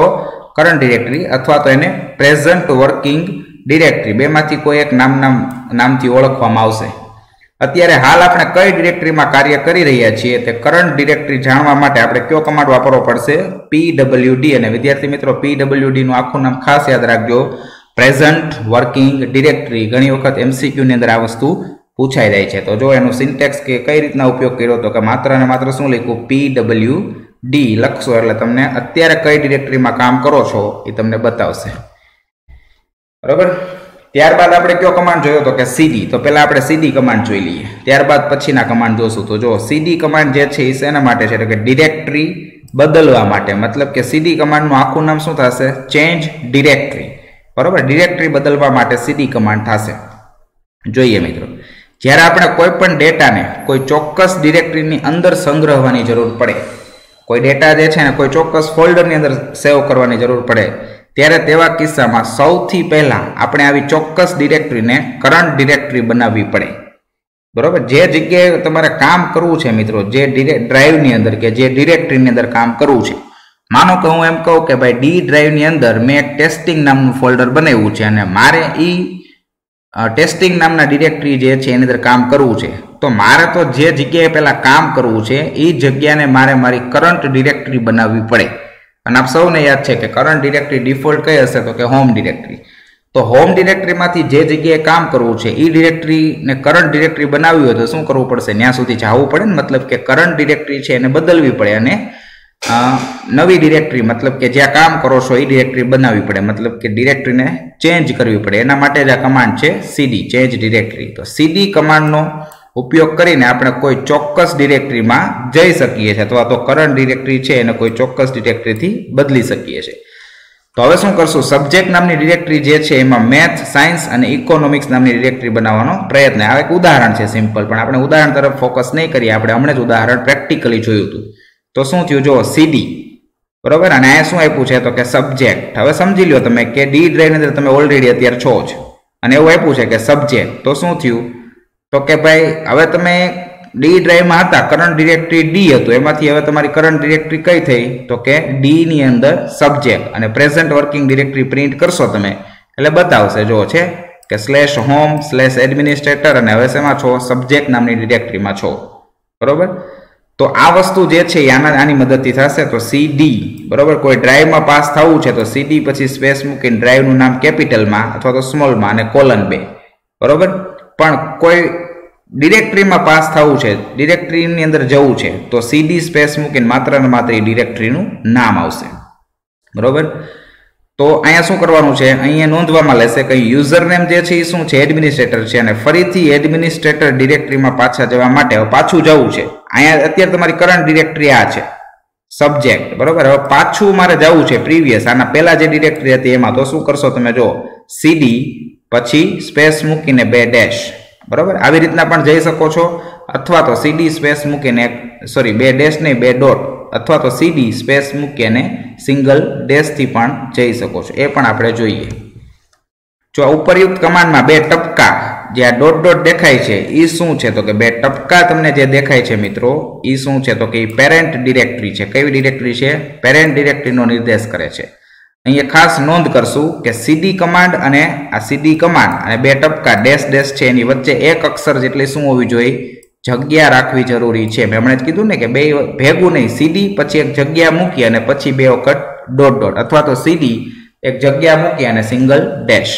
અથવા તો એને પ્રેઝન્ટ વર્કિંગ ડિરેક્ટરી. બેમાંથી કોઈ એક નામથી ઓળખવામાં આવશે. અત્યારે હાલ આપણે કઈ ડિરેક્ટરીમાં કાર્ય કરી રહ્યા છીએ તે કરંટ ડિરેક્ટરી જાણવા માટે આપણે કયો કમાન્ડ વાપરવો પડશે PWD. અને વિદ્યાર્થી મિત્રો PWD નું આખું નામ ખાસ યાદ રાખજો પ્રેઝન્ટ વર્કિંગ ડિરેક્ટરી. ઘણી વખત MCQ ની અંદર આ વસ્તુ પૂછાઈ જાય છે. તો જો એનું સિન્ટેક્સ કે કઈ રીતના ઉપયોગ કર્યો તો કે માત્ર અને માત્ર શું લખ્યું PWD લખશો એટલે તમને અત્યારે કઈ ડિરેક્ટરીમાં કામ કરો છો એ તમને બતાવશે. બરોબર, ત્યારબાદ આપણે કયો કમાન્ડ જોયો તો કે CD. તો પહેલા આપણે CD કમાન્ડ જોઈ લઈએ, ત્યારબાદ પછીના કમાન્ડ જોશું. તો જો CD કમાન્ડ જે છે એ શેના માટે છે તો કે ડિરેક્ટરી બદલવા માટે. મતલબ કે CD કમાન્ડનું આખું નામ શું થશે ચેન્જ ડિરેક્ટરી. બરોબર, ડિરેક્ટરી બદલવા માટે CD કમાન્ડ થશે. જોઈએ મિત્રો, જ્યારે આપણે કોઈ પણ ડેટાને કોઈ ચોક્કસ ડિરેક્ટરીની અંદર સંગ્રહવાની જરૂર પડે કોઈ ડેટા જે છે ને કોઈ ચોક્કસ ફોલ્ડરની અંદર સેવ કરવાની જરૂર પડે ત્યારે તેવા કિસ્સામાં સૌથી પહેલા આપણે આવી ચોક્કસ ડિરેક્ટરીને કરંટ ડિરેક્ટરી બનાવવી પડે. બરોબર, જે જગ્યાએ તમારે કામ કરવું છે મિત્રો, જે ડ્રાઈવની અંદર કે જે ડિરેક્ટરીની અંદર કામ કરવું છે, માનો કે હું એમ કહું કે ભાઈ ડી ડ્રાઈવની અંદર મેં એક ટેસ્ટિંગ નામનું ફોલ્ડર બનાવ્યું છે અને મારે એ ટેસ્ટિંગ નામના ડિરેક્ટરી જે છે એની અંદર કામ કરવું છે, તો મારે તો જે જગ્યાએ પહેલાં કામ કરવું છે એ જગ્યાને મારે મારી કરંટ ડિરેક્ટરી બનાવવી પડે. અને આપ સૌને યાદ છે કે કરંટ ડિરેક્ટરી ડિફોલ્ટ કઈ હશે તો કે હોમ ડિરેક્ટરી. તો હોમ ડિરેક્ટરીમાંથી જે જગ્યાએ કામ કરવું છે એ ડિરેક્ટરીને કરંટ ડિરેક્ટરી બનાવવી હોય તો શું કરવું પડશે? ત્યાં સુધી જવું પડે ને, મતલબ કે કરંટ ડિરેક્ટરી છે એને બદલવી પડે અને નવી ડિરેક્ટરી મતલબ કે જ્યાં કામ કરો છો એ ડિરેક્ટરી બનાવવી પડે, મતલબ કે ડિરેક્ટરીને ચેન્જ કરવી પડે. એના માટે જ આ કમાન્ડ છે સીડી, ચેન્જ ડિરેક્ટરી. તો સીડી કમાન્ડનો ઉપયોગ કરીને આપણે કોઈ ચોક્કસ ડિરેક્ટરીમાં જઈ શકીએ છીએ અથવા તો કરંટ ડિરેક્ટરી છે એને કોઈ ચોક્કસ ડિરેક્ટરીથી બદલી શકીએ છીએ. તો હવે શું કરશું? સબ્જેક્ટ નામની ડિરેક્ટરી જે છે એમાં મેથ, સાયન્સ અને ઇકોનોમિક્સ નામની ડિરેક્ટરી બનાવવાનો પ્રયત્ન. આ એક ઉદાહરણ છે સિમ્પલ, પણ આપણે ઉદાહરણ તરફ ફોકસ નહીં કરીએ, આપણે હમણાં જ ઉદાહરણ પ્રેક્ટિકલી જોયું હતું. તો શું થયું? જો સીડી, બરોબર, અને આ શું આપ્યું છે તો કે સબ્જેક્ટ. હવે સમજી લો તમે કે ડી ડ્રાઈવની અંદર તમે ઓલરેડી અત્યારે છો જ અને એવું આપ્યું છે કે સબ્જેક્ટ. તો શું થયું તો કે ભાઈ હવે તમે ડી ડ્રાઈવમાં હતા, કરંટ ડિરેક્ટરી ડી હતું, એમાંથી હવે તમારી કરંટ ડિરેક્ટરી કઈ થઈ તો કે ડી ની અંદર સબ્જેક્ટ અને પ્રેઝન્ટ વર્કિંગ ડિરેક્ટરી પ્રિન્ટ કરશો તમે એટલે બતાવશે જો છે કે /home/administrator અને હવે શેમાં છો? સબ્જેક્ટ નામની ડિરેક્ટરીમાં છો. બરોબર, તો આ વસ્તુ જે છે આની મદદથી થશે. તો સીડી, બરોબર, કોઈ ડ્રાઈવમાં પાસ થવું છે તો સીડી પછી સ્પેસ મૂકીને ડ્રાઈવનું નામ કેપિટલમાં અથવા તો સ્મોલમાં અને કોલન 2. બરોબર, પણ કોઈ ડિરેક્ટરીમાં પાસ થવું છે, ડિરેક્ટરીની અંદર જવું છે તો સીડી સ્પેસ મૂકીને માત્ર ને માત્ર એ ડિરેક્ટરીનું નામ આવશે. બરોબર, તો અહીંયા શું કરવાનું છે? અહીંયા નોંધવામાં લેશે કે યુઝર નેમ જે છે એ શું છે? એડમિનિસ્ટ્રેટર છે. અને ફરીથી એડમિનિસ્ટ્રેટર ડિરેક્ટરીમાં પાછા જવા માટે હવે પાછું જવું છે. અહીંયા અત્યારે તમારી કરંટ ડિરેક્ટરી આ છે સબ્જેક્ટ. બરોબર, હવે પાછું મારે જવું છે પ્રીવિયસ, આના પહેલા જે ડિરેક્ટરી હતી એમાં. તો શું કરશો તમે? જો સીડી પછી સ્પેસ મૂકીને 2 ડેશ. બરોબર, આવી રીતના પણ જઈ શકો છો, અથવા તો સીડી સ્પેસ મૂકીને 2 ડેશ નહીં 2 ડોટ, અથવા તો સીડી સ્પેસ મૂકીને સિંગલ ડેશથી પણ જઈ શકો છો. એ પણ આપણે જોઈએ. જો ઉપરયુક્ત કમાન્ડમાં 2 ટપકા જે આ ડોટ ડોટ દેખાય છે એ શું છે તો કે 2 ટપકા તમને જે દેખાય છે મિત્રો એ શું છે તો કે એ પેરેન્ટ ડિરેક્ટરી છે. કઈ ડિરેક્ટરી છે? પેરેન્ટ ડિરેક્ટરીનો નિર્દેશ કરે છે. અહીંયા ખાસ નોંધ કરશું કે સીડી કમાન્ડ અને આ સીડી કમાન્ડ અને 2 ટપકા ડેશ ડેશ છે એની વચ્ચે એક અક્ષર જેટલી શું હોવી જોઈએ? જગ્યા રાખવી જરૂરી છે. મેં હમણાં જ કીધું ને કે બે ભેગું નહીં, સીડી પછી એક જગ્યા મૂકી અને પછી 2 વખત ડોટ ડોટ, અથવા તો સીડી એક જગ્યા મૂકી અને સિંગલ ડેશ.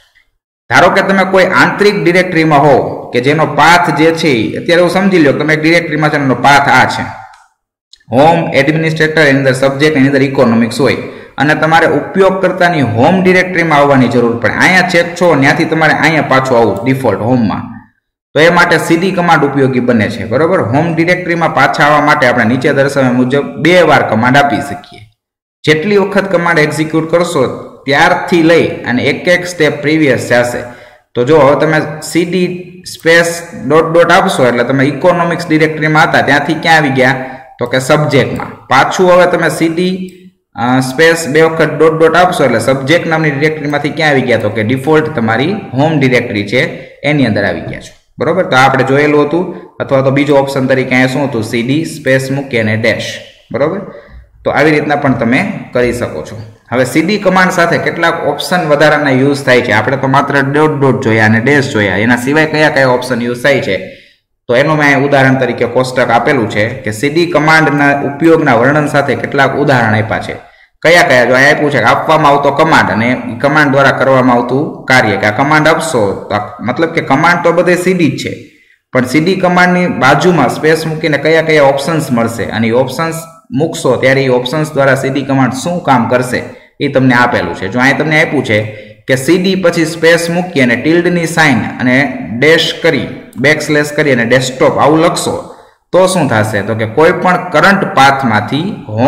ધારો કે તમે કોઈ આંતરિક ડિરેક્ટરીમાં હો કે જેનો પાથ જે છે અત્યારે હું સમજી લો તમે એક ડિરેક્ટરીમાં છે એનો પાથ આ છે હોમ, એડમિનિસ્ટ્રેટર, એની અંદર સબ્જેક્ટ, એની અંદર ઇકોનોમિક્સ હોય અને તમારે ઉપયોગકર્તાની હોમ ડિરેક્ટરીમાં આવવાની જરૂર પડે. અહીંયા ચેક છો ત્યાંથી તમારે અહીંયા પાછું આવવું ડિફોલ્ટ હોમમાં. તો એ માટે સીડી કમાન્ડ ઉપયોગી બને છે. બરોબર, હોમ ડિરેક્ટરીમાં પાછા આવવા માટે આપણે નીચે દર્શાવ્યા મુજબ 2 વાર કમાન્ડ આપી શકીએ. જેટલી વખત કમાન્ડ એક્ઝિક્યુટ કરશો ત્યારથી લઈ અને એક સ્ટેપ પ્રીવિયસ જશે. તો જો હવે તમે સીડી સ્પેસ ડોટ ડોટ આપશો એટલે તમે ઇકોનોમિક્સ ડિરેક્ટરીમાં હતા ત્યાંથી ક્યાં આવી ગયા તો કે સબ્જેક્ટમાં. પાછું હવે તમે સીડી સ્પેસ 2 વખત ડોટ ડોટ આપશો એટલે સબ્જેક્ટ નામની ડિરેક્ટરીમાંથી ક્યાં આવી ગયા તો કે ડિફોલ્ટ તમારી હોમ ડિરેક્ટરી છે એની અંદર આવી ગયા છો. બરોબર, તો આપણે જોયેલું હતું. અથવા તો બીજો ઓપ્શન તરીકે અહીંયા શું હતું? સીડી સ્પેસ મૂકી અને ડેશ. બરોબર, તો આવી રીતના પણ તમે કરી શકો છો. હવે સીડી કમાન્ડ સાથે કેટલાક ઓપ્શન વધારાના યુઝ થાય છે. આપણે તો માત્ર ડોટ ડોટ જોયા અને ડેશ જોયા, એના સિવાય કયા કયા ઓપ્શન યુઝ થાય છે તો એનું મેં ઉદાહરણ તરીકે કોષ્ટક આપેલું છે કે સીડી કમાન્ડના ઉપયોગના વર્ણન સાથે કેટલાક ઉદાહરણ આપ્યા છે. કયા કયા? જો અહીંયા આપ્યું છે કે આપવામાં આવતો કમાન્ડ અને કમાન્ડ દ્વારા કરવામાં આવતું કાર્ય. કે આ કમાન્ડ આપશો તો મતલબ કે કમાન્ડ તો બધે સીડી જ છે, પણ સીડી કમાન્ડની બાજુમાં સ્પેસ મૂકીને કયા કયા ઓપ્શન્સ મળશે અને એ ઓપ્શન્સ મૂકશો ત્યારે એ ઓપ્શન્સ દ્વારા સીડી કમાન્ડ શું કામ કરશે એ તમને આપેલું છે. જો અહીં તમને આપ્યું છે કે સીડી પછી સ્પેસ મૂકી અને ટિલ્ડની સાઇન અને ડેશ કરી બેકસ્લેશ કરી અને ડેસ્કટોપ આવું લખશો તો શું થશે તો કે કોઈ પણ કરંટ પાથમાંથી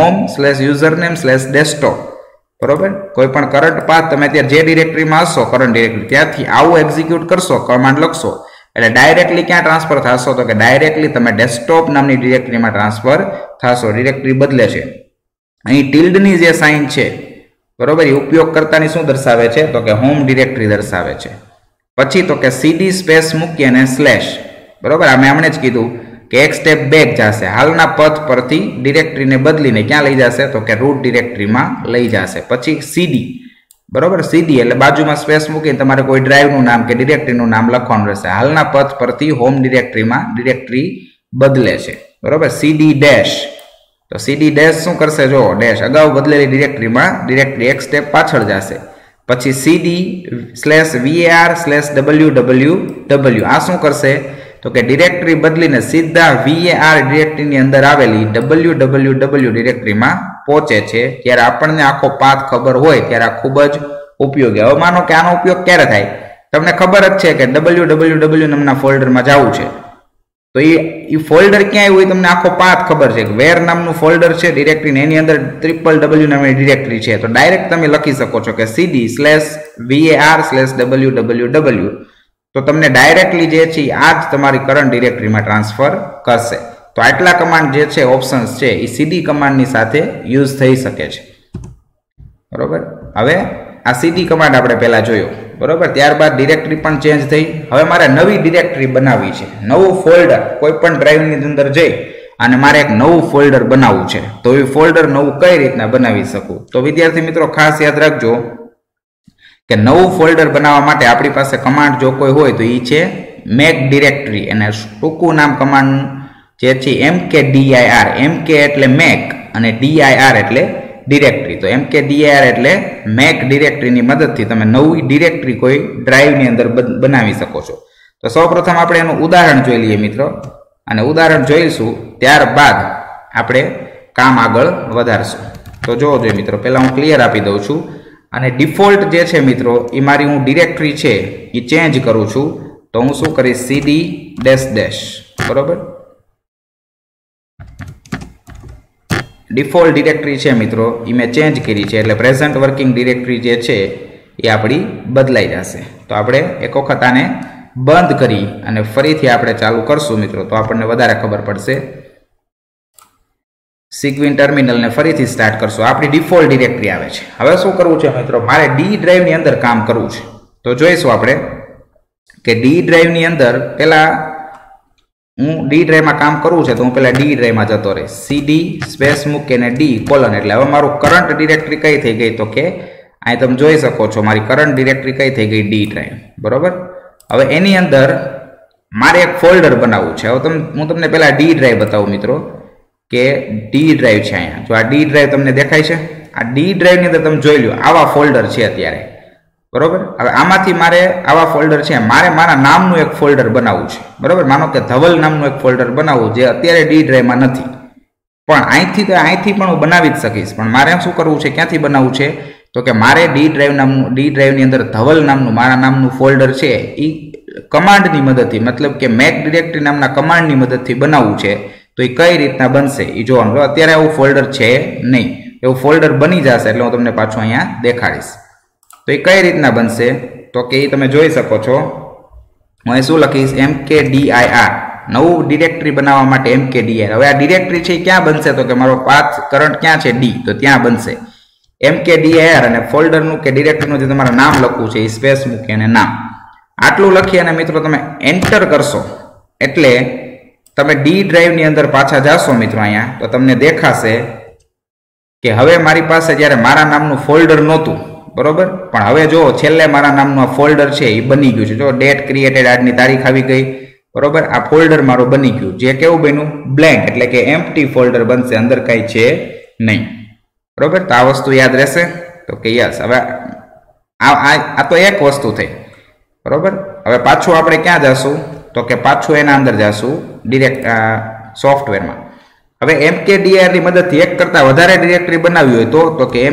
home/username/desktop, બરોબર, કોઈ પણ કરંટ પાથ તમે અત્યારે જે ડિરેક્ટરીમાં હશો કરંટ ડિરેક્ટરી ત્યાંથી આવું એક્ઝિક્યુટ કરશો, કમાન્ડ લખશો એટલે ડાયરેક્ટલી ક્યાં ટ્રાન્સફર થશો તો કે ડાયરેક્ટલી તમે ડેસ્કટોપ નામની ડિરેક્ટરીમાં ટ્રાન્સફર થશો. ડિરેક્ટરી બદલે છે. અહીં ટિલ્ડની જે સાઇન છે બરોબર એ ઉપયોગકર્તાની શું દર્શાવે છે તો કે હોમ ડિરેક્ટરી દર્શાવે છે. પછી તો કે સીડી સ્પેસ મૂકી અને સ્લેશ બરોબર. આ મેં હમણે જ કીધું કે એક સ્ટેપ બેક જશે. હાલના પથ પરથી ડિરેક્ટરીને બદલીને ક્યાં લઈ જશે તો કે રૂટ ડિરેક્ટરીમાં લઈ જશે. પછી સીડી બરોબર. સીડી એટલે બાજુમાં સ્પેસ મૂકીને તમારે કોઈ ડ્રાઈવનું નામ કે ડિરેક્ટરીનું નામ લખવાનું રહેશે. હાલના પથ પરથી હોમ ડિરેક્ટરીમાં ડિરેક્ટરી બદલે છે બરોબર. સીડી ડેશ તો સીડી ડેશ શું કરશે જો ડેશ અગાઉ બદલેલી ડિરેક્ટરીમાં ડિરેક્ટરી એક સ્ટેપ પાછળ જશે. પછી સીડી સ્લેશ VAR/WWW આ શું કરશે તો કે ડિરેક્ટરી બદલીને સીધા VAR ડિરેક્ટરીની અંદર આવેલી WWW ડિરેક્ટરીમાં પહોંચે છે. ત્યારે આપણને આખો પાથ ખબર હોય ત્યારે આ ખૂબ જ ઉપયોગી. હવે માનો કે આનો ઉપયોગ ક્યારે થાય તમને ખબર જ છે કે WWW નામના ફોલ્ડરમાં જવું છે તો એ ફોલ્ડર ક્યાંય હોય તમને આખો પાથ ખબર છે કે વેર નામનું ફોલ્ડર છે ડિરેક્ટરી એની અંદર WWW નામની ડિરેક્ટરી છે. તો ડાયરેક્ટ તમે લખી શકો છો કે CD/VAR/WWW તો તમને ડાયરેક્ટલી જે છે આ જ તમારી કરંટ ડિરેક્ટરીમાં ટ્રાન્સફર કરશે. તો આટલા કમાન્ડ જે છે ઓપ્શન્સ છે એ સીડી કમાન્ડની સાથે યુઝ થઈ શકે છે બરોબર. હવે આ સીડી કમાન્ડ આપણે પહેલા જોયો બરોબર. ત્યારબાદ ડિરેક્ટરી પણ ચેન્જ થઈ. હવે મારે નવી ડિરેક્ટરી બનાવવી છે, નવું ફોલ્ડર કોઈ પણ ડ્રાઈવની અંદર જઈ અને મારે એક નવું ફોલ્ડર બનાવવું છે. તો એ ફોલ્ડર નવું કઈ રીતના બનાવી શકું તો વિદ્યાર્થી મિત્રો ખાસ યાદ રાખજો કે નવું ફોલ્ડર બનાવવા માટે આપણી પાસે કમાન્ડ જો કોઈ હોય તો એ છે મેક ડિરેક્ટરી. અને ટૂંકું નામ કમાન્ડ જે છે MKDIR. MK એટલે મેક અને DIR એટલે ડિરેક્ટરી. તો MKDIR એટલે મેક ડિરેક્ટરીની મદદથી તમે નવી ડિરેક્ટરી કોઈ ડ્રાઈવની અંદર બનાવી શકો છો. તો સૌપ્રથમ આપણે એનું ઉદાહરણ જોઈ લઈએ મિત્રો. અને ઉદાહરણ જોઈશું ત્યારબાદ આપણે કામ આગળ વધારશું. તો જોવો જોઈએ મિત્રો. પહેલાં હું ક્લિયર આપી દઉં છું. અને ડિફોલ્ટ જે છે મિત્રો એ મારી હું ડિરેક્ટરી છે એ ચેન્જ કરું છું. તો હું શું કરીશ CD -- બરોબર. ડિફોલ્ટ ડિરેક્ટરી છે મિત્રો એ મેં ચેન્જ કરી છે એટલે પ્રેઝન્ટ વર્કિંગ ડિરેક્ટરી જે છે એ આપણી બદલાઈ જશે. તો આપણે એક વખત આને બંધ કરી અને ફરીથી આપણે ચાલુ કરશું મિત્રો તો આપણને વધારે ખબર પડશે. સિગવિન ટર્મિનલને ફરીથી સ્ટાર્ટ કરશું. આપણી ડિફોલ્ટ ડિરેક્ટરી આવે છે. હવે શું કરવું છે મિત્રો મારે ડી ડ્રાઈવની અંદર કામ કરવું છે. તો જોઈશું આપણે કે ડી ડ્રાઈવની અંદર પહેલા હું ડી ડ્રાઈવમાં કામ કરવું છે તો હું પહેલા ડી ડ્રાઈવમાં જતો રહીશ. CD સ્પેસ મૂકીને D : એટલે હવે મારું કરંટ ડિરેક્ટરી કઈ થઈ ગઈ તો કે અહીં તમે જોઈ શકો છો મારી કરંટ ડિરેક્ટરી કઈ થઈ ગઈ ડી ડ્રાઈવ બરોબર. હવે એની અંદર મારે એક ફોલ્ડર બનાવવું છે. હવે હું તમને પહેલા ડી ડ્રાઈવ બતાવું મિત્રો કે ડી ડ્રાઈવ છે અહીંયા. જો આ ડી ડ્રાઈવ તમને દેખાય છે. આ ડી ડ્રાઈવની અંદર તમે જોઈ લો આવા ફોલ્ડર છે અત્યારે બરોબર. હવે આમાંથી મારે આવા ફોલ્ડર છે મારે મારા નામનું એક ફોલ્ડર બનાવવું છે બરોબર. માનો કે ધવલ નામનું એક ફોલ્ડર બનાવવું જે અત્યારે ડી ડ્રાઈવમાં નથી પણ અહીંથી પણ હું બનાવી જ શકીશ. પણ મારે શું કરવું છે ક્યાંથી બનાવવું છે તો કે મારે ડી ડ્રાઈવની અંદર ધવલ નામનું મારા નામનું ફોલ્ડર છે એ કમાન્ડની મદદથી મતલબ કે મેક ડિરેક્ટરી નામના કમાન્ડની મદદથી બનાવવું છે. તો એ કઈ રીતના બનશે એ જોવાનું. અત્યારે એવું ફોલ્ડર છે નહીં. એવું ફોલ્ડર બની જશે એટલે હું તમને પાછું અહીંયા દેખાડીશ. તો એ કઈ રીતના બનશે તો કે એ તમે જોઈ શકો છો. હું અહીં શું લખીશ MKDIR. નવું ડિરેક્ટરી બનાવવા માટે MKDIR. હવે આ ડિરેક્ટરી છે એ ક્યાં બનશે તો કે મારો પાથ કરંટ ક્યાં છે D તો ત્યાં બનશે MKDIR. અને ફોલ્ડરનું કે ડિરેક્ટરીનું જે તમારે નામ લખવું છે એ સ્પેસ મૂકી અને નામ આટલું લખી અને મિત્રો તમે એન્ટર કરશો એટલે તમે ડી ડ્રાઈવની અંદર પાછા જાશો મિત્રો અહીંયા તો તમને દેખાશે કે હવે મારી પાસે જ્યારે મારા નામનું ફોલ્ડર નહોતું બરોબર પણ હવે જો છેલ્લે મારા નામનું આ ફોલ્ડર છે એ બની ગયું છે. જો ડેટ ક્રિએટેડ આજની તારીખ આવી ગઈ બરોબર. આ ફોલ્ડર મારું બની ગયું જે કેવું બન્યું બ્લેન્ક એટલે કે એમ્પ્ટી ફોલ્ડર બનશે અંદર કંઈ છે નહીં બરોબર. તો આ વસ્તુ યાદ રહેશે તો કે યસ. હવે આ તો એક વસ્તુ થઈ બરોબર. હવે પાછું આપણે ક્યાં જશું તો કે પાછું એના અંદર જશું ડિરેક્ટ સોફ્ટવેરમાં. હવે MKDIR ની મદદથી એક કરતાં વધારે ડિરેક્ટરી બનાવવી હોય તો કે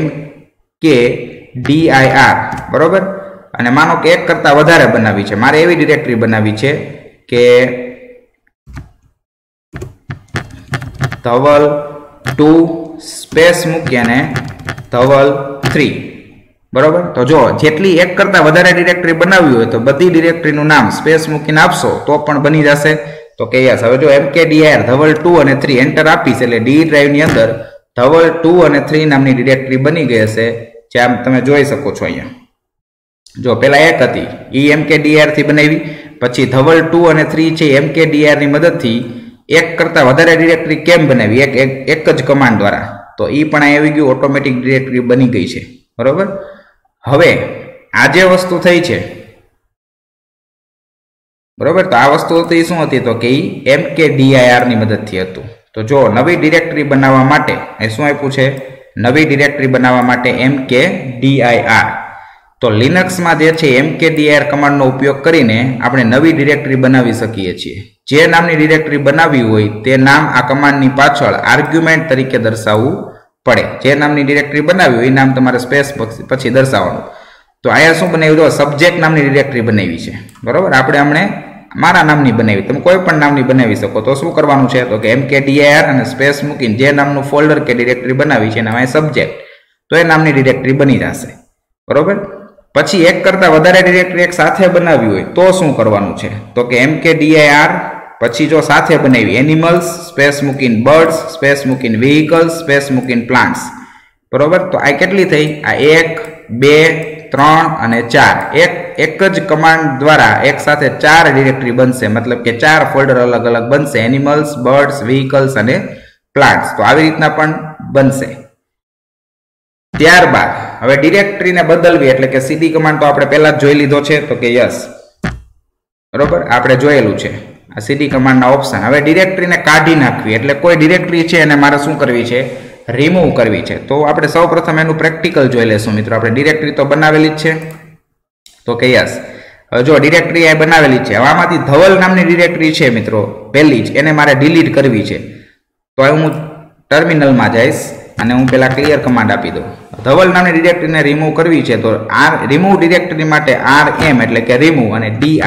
MKDIR બરોબર. અને માનો કે એક કરતાં વધારે બનાવી છે મારે એવી ડિરેક્ટરી બનાવી છે કે ધવલ 2 સ્પેસ મૂકી અને ધવલ 3 બરોબર. તો જો જેટલી એક કરતા વધારે ડિરેક્ટરી બનાવવી હોય તો બધી ડિરેક્ટરીનું નામ સ્પેસ મૂકીને આપશો તો પણ બની જશે. તો કે યસ. હવે જો mkdir ધવલ 2 અને 3 એન્ટર આપીશ એટલે ડી ડ્રાઈવની અંદર ધવલ 2 અને 3 નામની ડિરેક્ટરી બની ગઈ હશે, જે આમ તમે જોઈ શકો છો અહીંયા. જો પેલા એક હતી એ mkdir થી બનાવી, પછી ધવલ 2 અને 3 છે mkdir ની મદદથી એક કરતા વધારે ડિરેક્ટરી કેમ બનાવી, એક જ કમાન્ડ દ્વારા. તો એ પણ અહીં આવી ગયું, ઓટોમેટિક ડિરેક્ટરી બની ગઈ છે. બરોબર. હવે આ જે વસ્તુ થઈ છે, બરોબર, તો આ વસ્તુ હતી શું હતી, તો કે mkdir ની મદદથી હતું. તો જો નવી ડિરેક્ટરી બનાવવા માટે એ શું આપ્યું છે, નવી ડિરેક્ટરી બનાવવા માટે mkdir. તો લિનક્સમાં જે છે mkdir કમાન્ડનો ઉપયોગ કરીને આપણે નવી ડિરેક્ટરી બનાવી શકીએ છીએ. જે નામની ડિરેક્ટરી બનાવવી હોય તે નામ આ કમાન્ડની પાછળ આર્ગ્યુમેન્ટ તરીકે દર્શાવવું પડે. જે નામની ડિરેક્ટરી બનાવી હોય એ નામ તમારે સ્પેસ પછી દર્શાવવાનું. તો અહીંયા શું બનાવ્યું, તો સબ્જેક્ટ નામની ડિરેક્ટરી બનાવી છે. બરોબર. આપણે હમણે મારા નામની બનાવી, તમે કોઈ પણ નામની બનાવી શકો. તો શું કરવાનું છે, તો કે mkdir અને સ્પેસ મૂકીને જે નામનું ફોલ્ડર કે ડિરેક્ટરી બનાવી છે એના સબ્જેક્ટ, તો એ નામની ડિરેક્ટરી બની જશે. બરોબર. પછી એક કરતા વધારે ડિરેક્ટરી એક સાથે બનાવી હોય તો શું કરવાનું છે, તો કે mkdir પછી જો સાથે બનાવી એનિમલ્સ સ્પેસ મૂકીને બર્ડ્સ સ્પેસ મૂકીને વ્હીકલ્સ સ્પેસ મૂકીને પ્લાન્ટ્સ. બરોબર. તો આ કેટલી થઈ, આ 1 2 3 અને 4 એક જ કમાન્ડ દ્વારા એક સાથે 4 ડિરેક્ટરી બનશે, મતલબ કે 4 ફોલ્ડર અલગ અલગ બનશે, એનિમલ્સ બર્ડ્સ વ્હીકલ્સ અને પ્લાન્ટ્સ. તો આવી રીતના પણ બનશે. ત્યારબાદ હવે ડિરેક્ટરીને બદલવી એટલે કે સીડી કમાન્ડ તો આપણે પહેલા જ જોઈ લીધો છે, તો કે યસ. બરોબર. આપણે જોયેલું છે આ સીડી કમાન્ડના ઓપ્શન. હવે ડિરેક્ટરીને કાઢી નાખવી એટલે કોઈ ડિરેક્ટરી છે અને મારે શું કરવી છે, રિમૂવ કરવી છે. તો આપણે સૌપ્રથમ એનું પ્રેક્ટિકલ જોઈ લેશું મિત્રો. આપણે ડિરેક્ટરી તો બનાવેલી જ છે, તો કે યસ. હવે જો ડિરેક્ટરી આ બનાવેલી છે, આમાંથી ધવલ નામની ડિરેક્ટરી છે મિત્રો પહેલી જ, એને મારે ડિલીટ કરવી છે. તો હું ટર્મિનલમાં જઈશ અને હું પેલા ક્લિયર કમાન્ડ આપી દઉં. ધવલ નામની ડિરેક્ટરીને રિમૂવ કરવી છે તો રિમૂવ ડિરેક્ટરી માટે rm એટલે કે રિમૂવ અને dir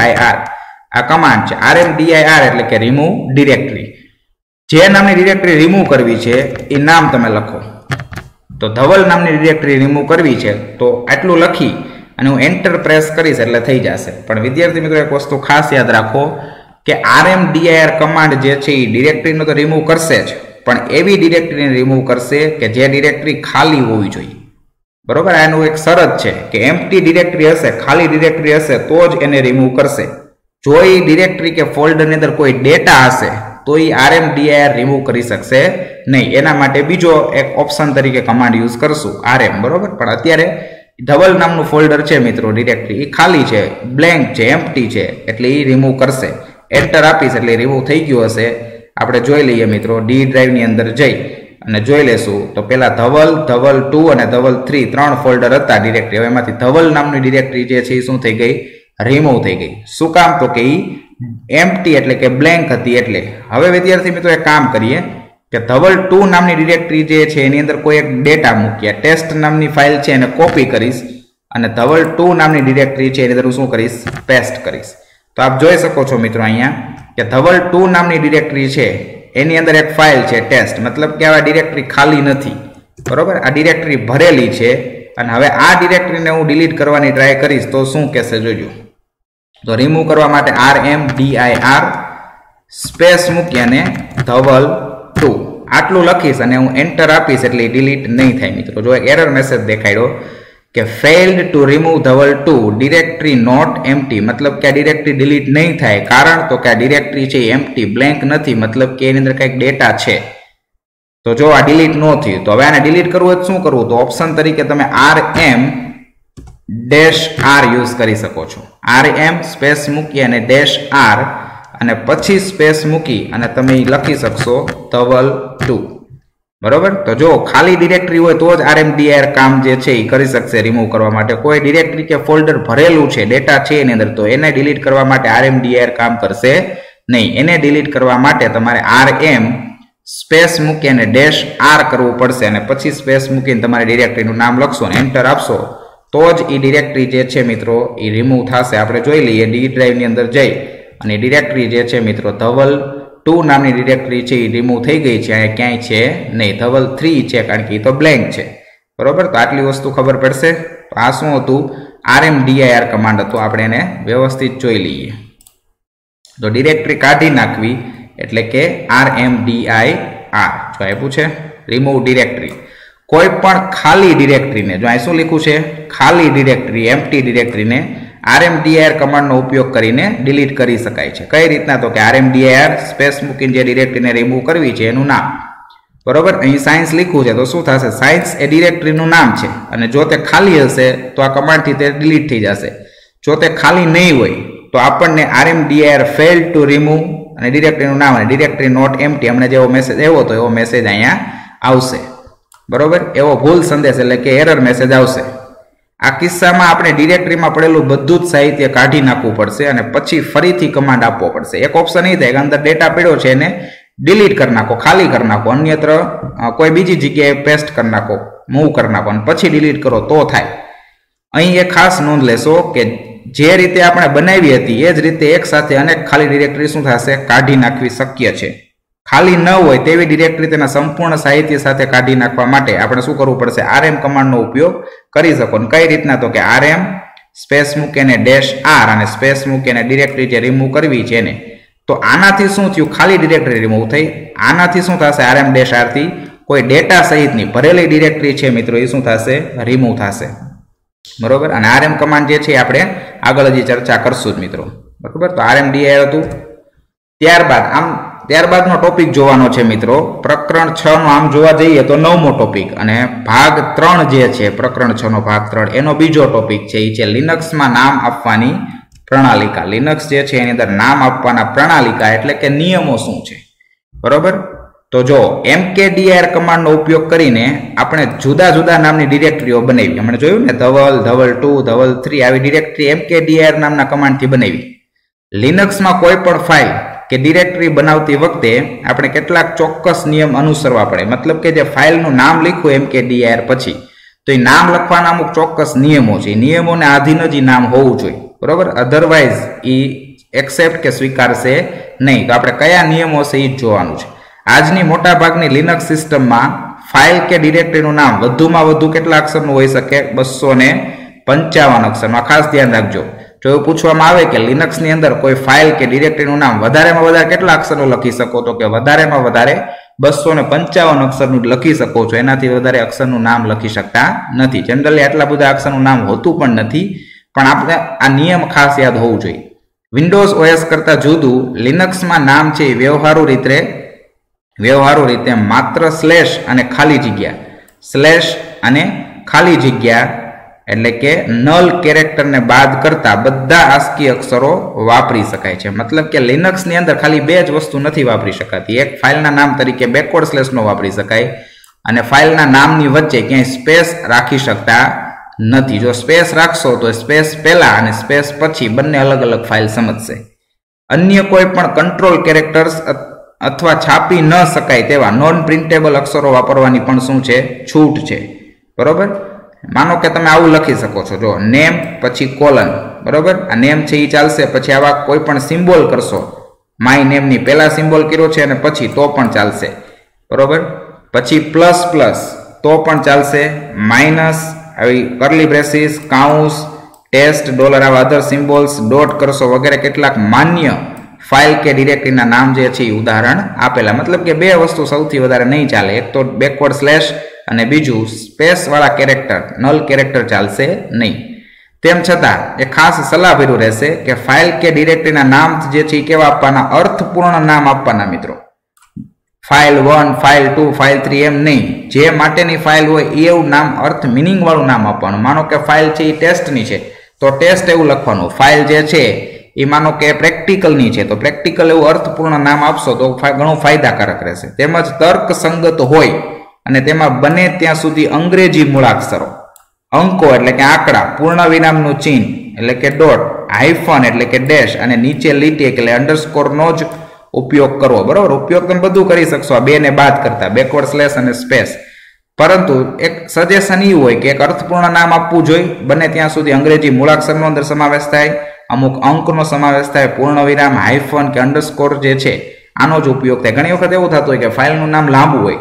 આ કમાન્ડ છે. rmdir એટલે કે રિમૂવ ડિરેક્ટરી. જે નામની ડિરેક્ટરી રિમૂવ કરવી છે એ નામ તમે લખો. તો ધવલ નામની ડિરેક્ટરી રિમૂવ કરવી છે તો આટલું લખી અને હું એન્ટર પ્રેસ કરીશ એટલે થઈ જશે. પણ વિદ્યાર્થી મિત્રો એક વસ્તુ ખાસ યાદ રાખો કે rmdir કમાન્ડ જે છે એ ડિરેક્ટરીનો તો રિમૂવ કરશે જ, પણ એવી ડિરેક્ટરીને રિમૂવ કરશે કે જે ડિરેક્ટરી ખાલી હોવી જોઈએ. બરોબર. આનું એક શરત છે કે એમ્પ્ટી ડિરેક્ટરી હશે, ખાલી ડિરેક્ટરી હશે તો જ એને રિમૂવ કરશે. જો એ ડિરેક્ટરી કે ફોલ્ડરની અંદર કોઈ ડેટા હશે તો એ rmdir રિમૂવ કરી શકશે નહીં. એના માટે બીજો એક ઓપ્શન તરીકે કમાન્ડ યુઝ કરશું rm. બરોબર. પણ અત્યારે ધવલ નામનું ફોલ્ડર છે મિત્રો, ડિરેક્ટરી એ ખાલી છે, બ્લેન્ક છે, એમ્પ્ટી છે, એટલે એ રિમૂવ કરશે. એન્ટર આપીશ એટલે રિમૂવ થઈ ગયું હશે. આપણે જોઈ લઈએ મિત્રો, ડી ડ્રાઈવની અંદર જઈ અને જોઈ લેશું. તો પેલા ધવલ 2 અને ધવલ 3 3 ફોલ્ડર હતા ડિરેક્ટરી. હવે એમાંથી ધવલ નામની ડિરેક્ટરી જે છે એ શું થઈ ગઈ, રિમૂવ થઈ ગઈ. શું કામ, તો કે એ એમ્પ્ટી એટલે કે બ્લેન્ક હતી એટલે. હવે વિદ્યાર્થી મિત્રો એક કામ કરીએ કે ધવલ 2 નામની ડિરેક્ટરી જે છે એની અંદર કોઈ એક ડેટા મૂકીએ. ટેસ્ટ નામની ફાઇલ છે એને કોપી કરીશ અને ધવલ 2 નામની ડિરેક્ટરી છે એની અંદર હું શું કરીશ, પેસ્ટ કરીશ. તો આપ જોઈ શકો છો મિત્રો અહીંયા કે ધવલ 2 નામની ડિરેક્ટરી છે એની અંદર એક ફાઇલ છે ટેસ્ટ, મતલબ કે આ ડિરેક્ટરી ખાલી નથી. બરોબર. આ ડિરેક્ટરી ભરેલી છે અને હવે આ ડિરેક્ટરીને હું ડિલીટ કરવાની ટ્રાય કરીશ તો શું કહેશે જોજો. તો રિમૂવ કરવા માટે rmdir સ્પેસ મૂકી અને ધવલ 2 આટલું લખીશ અને હું એન્ટર આપીશ એટલે ડિલીટ નહીં થાય મિત્રો. જો એક એરર મેસેજ દેખાડ્યો કે failed to remove Dhaval 2 directory not empty, મતલબ કે આ ડિરેક્ટરી ડિલીટ નહીં થાય. કારણ તો કે આ ડિરેક્ટરી છે એમ્પ્ટી, બ્લેન્ક નથી, મતલબ કે એની અંદર કંઈક ડેટા છે. તો જો આ ડિલીટ ન થયું તો હવે આને ડિલીટ કરવું હોય શું કરવું, તો ઓપ્શન તરીકે તમે rm-r યુઝ કરી શકો છો. rm સ્પેસ મૂકી અને -r અને પછી સ્પેસ મૂકી અને તમે લખી શકશો ધવલ 2. બરોબર. તો જો ખાલી ડિરેક્ટરી હોય તો જ rmdir કામ જે છે એ કરી શકશે રિમૂવ કરવા માટે. કોઈ ડિરેક્ટરી કે ફોલ્ડર ભરેલું છે, ડેટા છે એની અંદર, તો એને ડિલીટ કરવા માટે rmdir કામ કરશે નહીં. એને ડિલીટ કરવા માટે તમારે rm સ્પેસ મૂકી અને -r કરવું પડશે અને પછી સ્પેસ મૂકીને તમારી ડિરેક્ટરીનું નામ લખશો અને એન્ટર આપશો તો જ એ ડિરેક્ટરી જે છે મિત્રો એ રિમૂવ થશે. આપણે જોઈ લઈએ ડી ડ્રાઈવની અંદર જઈ અને ડિરેક્ટરી જે છે મિત્રો ધવલ 2 નામની ડિરેક્ટરી છે એ રિમૂવ થઈ ગઈ છે. અહીંયા ક્યાંય છે નહીં. ધવલ 3 છે કારણ કે એ તો બ્લેન્ક છે. બરોબર. તો આટલી વસ્તુ ખબર પડશે. તો આ શું હતું? rmdir કમાન્ડ હતો. આપણે એને વ્યવસ્થિત જોઈ લઈએ. તો ડિરેક્ટરી કાઢી નાખવી એટલે કે rmdir. જો આપ્યું છે રિમૂવ ડિરેક્ટરી. કોઈ પણ ખાલી ડિરેક્ટરીને, જો અહીં શું લખ્યું છે? ખાલી ડિરેક્ટરી, એમ્પ્ટી ડિરેક્ટરીને rmdir કમાન્ડનો ઉપયોગ કરીને ડિલીટ કરી શકાય છે. કઈ રીતના? તો કે rmdir સ્પેસ મૂકીને જે ડિરેક્ટરીને રિમૂવ કરવી છે એનું નામ, બરોબર. અહીં સાયન્સ લખ્યું છે તો શું થશે? સાયન્સ એ ડિરેક્ટરીનું નામ છે અને જો તે ખાલી હશે તો આ કમાન્ડથી તે ડિલીટ થઈ જશે. જો તે ખાલી નહીં હોય તો આપણને rmdir ફેલ ટુ રિમૂવ અને ડિરેક્ટરીનું નામ અને ડિરેક્ટરી નોટ એમ્પ્ટી અમને જેવો મેસેજ આવ્યો તો એવો મેસેજ અહીંયા આવશે, બરોબર. એવો ભૂલ સંદેશ એટલે કે એરર મેસેજ આવશે. આ કિસ્સામાં આપણે ડિરેક્ટરીમાં પડેલું બધું જ સાહિત્ય કાઢી નાખવું પડશે અને પછી ફરીથી કમાન્ડ આપવો પડશે. એક ઓપ્શન એ થાય કે અંદર ડેટા પડ્યો છે એને ડિલીટ કરી નાખો, ખાલી કરી નાખો, અન્યત્ર કોઈ બીજી જગ્યાએ પેસ્ટ કરી નાખો, મૂવ કરી નાખો અને પછી ડિલીટ કરો તો થાય. અહીં એક ખાસ નોંધ લેશો કે જે રીતે આપણે બનાવી હતી એ જ રીતે એક સાથે અનેક ખાલી ડિરેક્ટરી શું થશે? કાઢી નાખવી શક્ય છે. ખાલી ન હોય તેવી ડિરેક્ટરી તેના સંપૂર્ણ સાહિત્ય સાથે કાઢી નાખવા માટે આપણે શું કરવું પડશે? rm કમાન્ડનો ઉપયોગ કરી શકો. કઈ રીતના? તો કે rm સ્પેસ મૂકીને -r અને સ્પેસ મૂકીને ડિરેક્ટરી જે રિમૂવ કરવી છે એને. તો આનાથી શું થયું? ખાલી ડિરેક્ટરી રિમૂવ થઈ. આનાથી શું થશે? rm-r થી કોઈ ડેટા સહિતની ભરેલી ડિરેક્ટરી છે મિત્રો એ શું થશે? રિમૂવ થશે, બરોબર. અને rm કમાન્ડ જે છે આપણે આગળ હજી ચર્ચા કરશું જ મિત્રો, બરોબર. તો rmdir હતું. ત્યારબાદનો ટોપિક જોવાનો છે મિત્રો પ્રકરણ 6 નો. આમ જોવા જઈએ તો 9મો ટોપિક અને ભાગ 3 જે છે પ્રકરણ 6 નો ભાગ 3 એનો બીજો ટોપિક છે. એ છે લિનક્સમાં નામ આપવાની પ્રણાલિકા. લિનક્સ જે છે એની અંદર નામ આપવાના પ્રણાલિકા એટલે કે નિયમો શું છે, બરોબર. તો જો mkdir કમાન્ડનો ઉપયોગ કરીને આપણે જુદા જુદા નામની ડિરેક્ટરીઓ બનાવી. આપણે જોયું ને ધવલ, ધવલ2, ધવલ3 આવી ડિરેક્ટરી mkdir નામના કમાન્ડથી બનાવી. લિનક્સમાં કોઈ પણ ફાઇલ કે ડિરેક્ટરી બનાવતી વખતે આપણે કેટલાક ચોક્કસ નિયમ અનુસરવા પડે. મતલબ કે જે ફાઇલનું નામ લખ્યું mkdir પછી તો એ નામ લખવાના અમુક ચોક્કસ નિયમો છે. નિયમોને આધીન જ નામ હોવું જોઈએ, બરોબર. અધરવાઇઝ એ એક્સેપ્ટ કે સ્વીકારશે નહીં. તો આપણે કયા નિયમો છે એ જ જોવાનું છે. આજની મોટા ભાગની લિનક્સ સિસ્ટમમાં ફાઇલ કે ડિરેક્ટરીનું નામ વધુમાં વધુ કેટલા અક્ષરનું હોઈ શકે? 255 અક્ષરમાં. ખાસ ધ્યાન રાખજો. જો એવું પૂછવામાં આવે કે લિનક્સની અંદર કોઈ ફાઇલ કે ડિરેક્ટરીનું નામ વધારેમાં વધારે કેટલા અક્ષરનું લખી શકો? તો કે વધારેમાં વધારે 255 અક્ષરનું લખી શકો છો. એનાથી વધારે અક્ષરનું નામ લખી શકતા નથી. જનરલી આટલા બધા અક્ષરનું નામ હોતું પણ નથી, પણ આપણે આ નિયમ ખાસ યાદ હોવું જોઈએ. વિન્ડોઝ OS કરતા જુદું લિનક્સમાં નામ છે એ વ્યવહારુ રીતે માત્ર સ્લેશ અને ખાલી જગ્યા, સ્લેશ અને ખાલી જગ્યા એટલે કે નલ કેરેક્ટરને બાદ કરતા બધા આસ્કી અક્ષરો વાપરી શકાય છે. મતલબ કે લિનક્સની અંદર ખાલી બે જ વસ્તુ નથી વાપરી શકાતી. એક ફાઇલના નામ તરીકે બેકવર્ડ સ્લેશનો વાપરી શકાય અને ફાઇલના નામની વચ્ચે ક્યાંય સ્પેસ રાખી શકતા નથી. જો સ્પેસ રાખશો તો સ્પેસ પહેલા અને સ્પેસ પછી બંને અલગ અલગ ફાઇલ સમજશે. અન્ય કોઈ પણ કંટ્રોલ કેરેક્ટર્સ અથવા છાપી ન શકાય તેવા નોન પ્રિન્ટેબલ અક્ષરો વાપરવાની પણ શું છે? છૂટ છે, બરોબર. માનો કે તમે આવું લખી શકો છો, જો નેમ પછી કોલન, બરોબર. આ નેમ છે એ ચાલશે. પછી આવા કોઈ પણ સિમ્બોલ કરશો, માય નેમની પહેલા સિમ્બોલ કર્યો છે અને પછી તો પણ ચાલશે, બરોબર. પછી પ્લસ પ્લસ તો પણ ચાલશે. માઇનસ આવી curly braces, counts, test, dollar આવા અધર સિમ્બોલ્સ, ડોટ કરશો વગેરે કેટલાક માન્ય ફાઇલ કે ડિરેક્ટરીના નામ જે છે એ ઉદાહરણ આપેલા. મતલબ કે બે વસ્તુ સૌથી વધારે નહીં ચાલે. એક તો બેકવર્ડ સ્લેશ અને બીજું સ્પેસ વાળા કેરેક્ટર, નલ કેરેક્ટર ચાલશે નહીં. તેમ છતાં એ ખાસ સલાહભર્યું રહેશે કે ફાઇલ કે ડિરેક્ટરીના નામ જે છે એ કેવા આપવાના? અર્થપૂર્ણ નામ આપવાના મિત્રો. ફાઇલ 1, ફાઇલ 2, ફાઇલ 3 એમ નહીં. જે માટેની ફાઇલ હોય એવું નામ, અર્થ મિનિંગ વાળું નામ આપવાનું. માનો કે ફાઇલ છે એ ટેસ્ટની છે તો ટેસ્ટ એવું લખવાનું. ફાઇલ જે છે એ માનો કે પ્રેક્ટિકલની છે તો પ્રેક્ટિકલ એવું અર્થપૂર્ણ નામ આપશો તો ઘણું ફાયદાકારક રહેશે. તેમજ તર્કસંગત હોય અને તેમાં બને ત્યાં સુધી અંગ્રેજી મૂળાક્ષરો, અંકો એટલે કે આંકડા, પૂર્ણ વિરામનું ચિહ્ન એટલે કે ડોટ, હાઇફન એટલે કે ડેશ અને નીચે લીટી એટલે અંડરસ્કોરનો જ ઉપયોગ કરવો, બરોબર. ઉપયોગ તમે બધું કરી શકશો આ બે ને બાદ કરતા, બેકવર્ડ સ્લેશ અને સ્પેસ. પરંતુ એક સજેશન એ હોય કે એક અર્થપૂર્ણ નામ આપવું જોઈએ. બને ત્યાં સુધી અંગ્રેજી મૂળાક્ષરનો અંદર સમાવેશ થાય, અમુક અંકનો સમાવેશ થાય, પૂર્ણ વિરામ, હાઇફન કે અંડરસ્કોર જે છે આનો જ ઉપયોગ થાય. ઘણી વખત એવું થતું હોય કે ફાઇલનું નામ લાંબુ હોય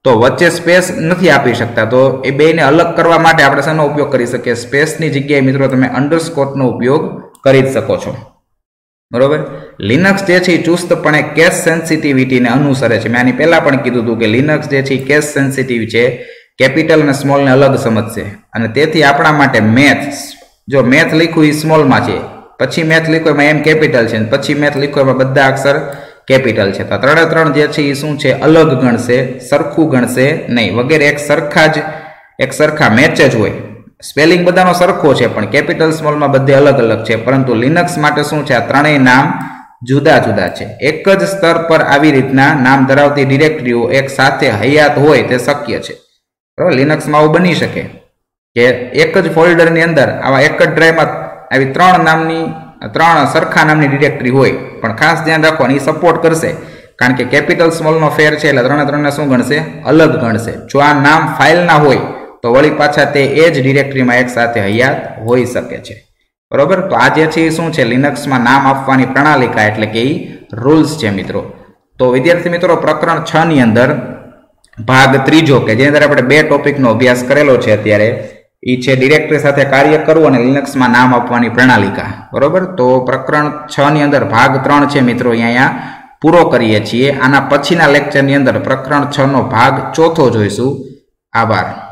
તો વચ્ચે સ્પેસ નથી આપી શકતા, તો એ બેને અલગ કરવા માટે આપણે શેનો ઉપયોગ કરી શકીએ? સ્પેસની જગ્યાએ મિત્રો તમે અંડરસ્કોરનો ઉપયોગ કરી જ શકો છો, બરોબર. લિનક્સ જે છે એ ચુસ્તપણે કેસ સેન્સિટિવિટીને અનુસરે છે. મેં આની પહેલા પણ કીધું હતું કે લિનક્સ જે છે એ કેસ સેન્સિટિવ છે, કેપિટલ અને સ્મોલને અલગ સમજશે, અને તેથી આપણા માટે મેથ, જો મેથ લખ્યું એ સ્મોલમાં છે, પછી મેથ લખ્યું એમાં એમ કેપિટલ છે, પછી મેથ લખ્યું એમાં બધા અક્ષર કેપિટલ છે, તો ત્રણે ત્રણ જે છે એ શું છે? અલગ ગણશે, સરખું ગણશે નહીં. વગેરે એક સરખા મેચ જ હોય. સ્પેલિંગ બધાનો સરખો છે, પણ કેપિટલ સ્મોલમાં બધે અલગ અલગ છે. પરંતુ લિનક્સ માટે શું છે? આ ત્રણેય નામ જુદા જુદા છે. એક જ સ્તર પર આવી રીતના નામ ધરાવતી ડિરેક્ટરીઓ એક સાથે હયાત હોય તે શક્ય છે, બરાબર. લિનક્સમાં આવું બની શકે કે એક જ ફોલ્ડરની અંદર આવા એક જ ડ્રાઈવમાં આવી ત્રણ સરખા નામની ડિરેક્ટરી હોય, પણ ખાસ ધ્યાન રાખવાનું, એ સપોર્ટ કરશે, કારણ કે કેપિટલ સ્મોલનો ફેર છે એટલે ત્રણે શું ગણશે? અલગ ગણશે. જો આ નામ ફાઇલના હોય તો વળી પાછા તે એ જ ડિરેક્ટરીમાં એક સાથે હયાત હોઈ શકે છે, બરોબર. તો આ જે છે એ શું છે? લિનક્સમાં નામ આપવાની પ્રણાલિકા એટલે કે એ રૂલ્સ છે મિત્રો. તો વિદ્યાર્થી મિત્રો, પ્રકરણ 6 ની અંદર ભાગ 3 કે જેની અંદર આપણે 2 ટોપિકનો અભ્યાસ કરેલો છે અત્યારે, એ છે ડિરેક્ટરી સાથે કાર્ય કરવું અને લિનક્સમાં નામ આપવાની પ્રણાલિકા, બરોબર. તો પ્રકરણ 6 ની અંદર ભાગ 3 છે મિત્રો, અહીંયા પૂરો કરીએ છીએ. આના પછીના લેક્ચરની અંદર પ્રકરણ 6 નો ભાગ 4 જોઈશું. આભાર.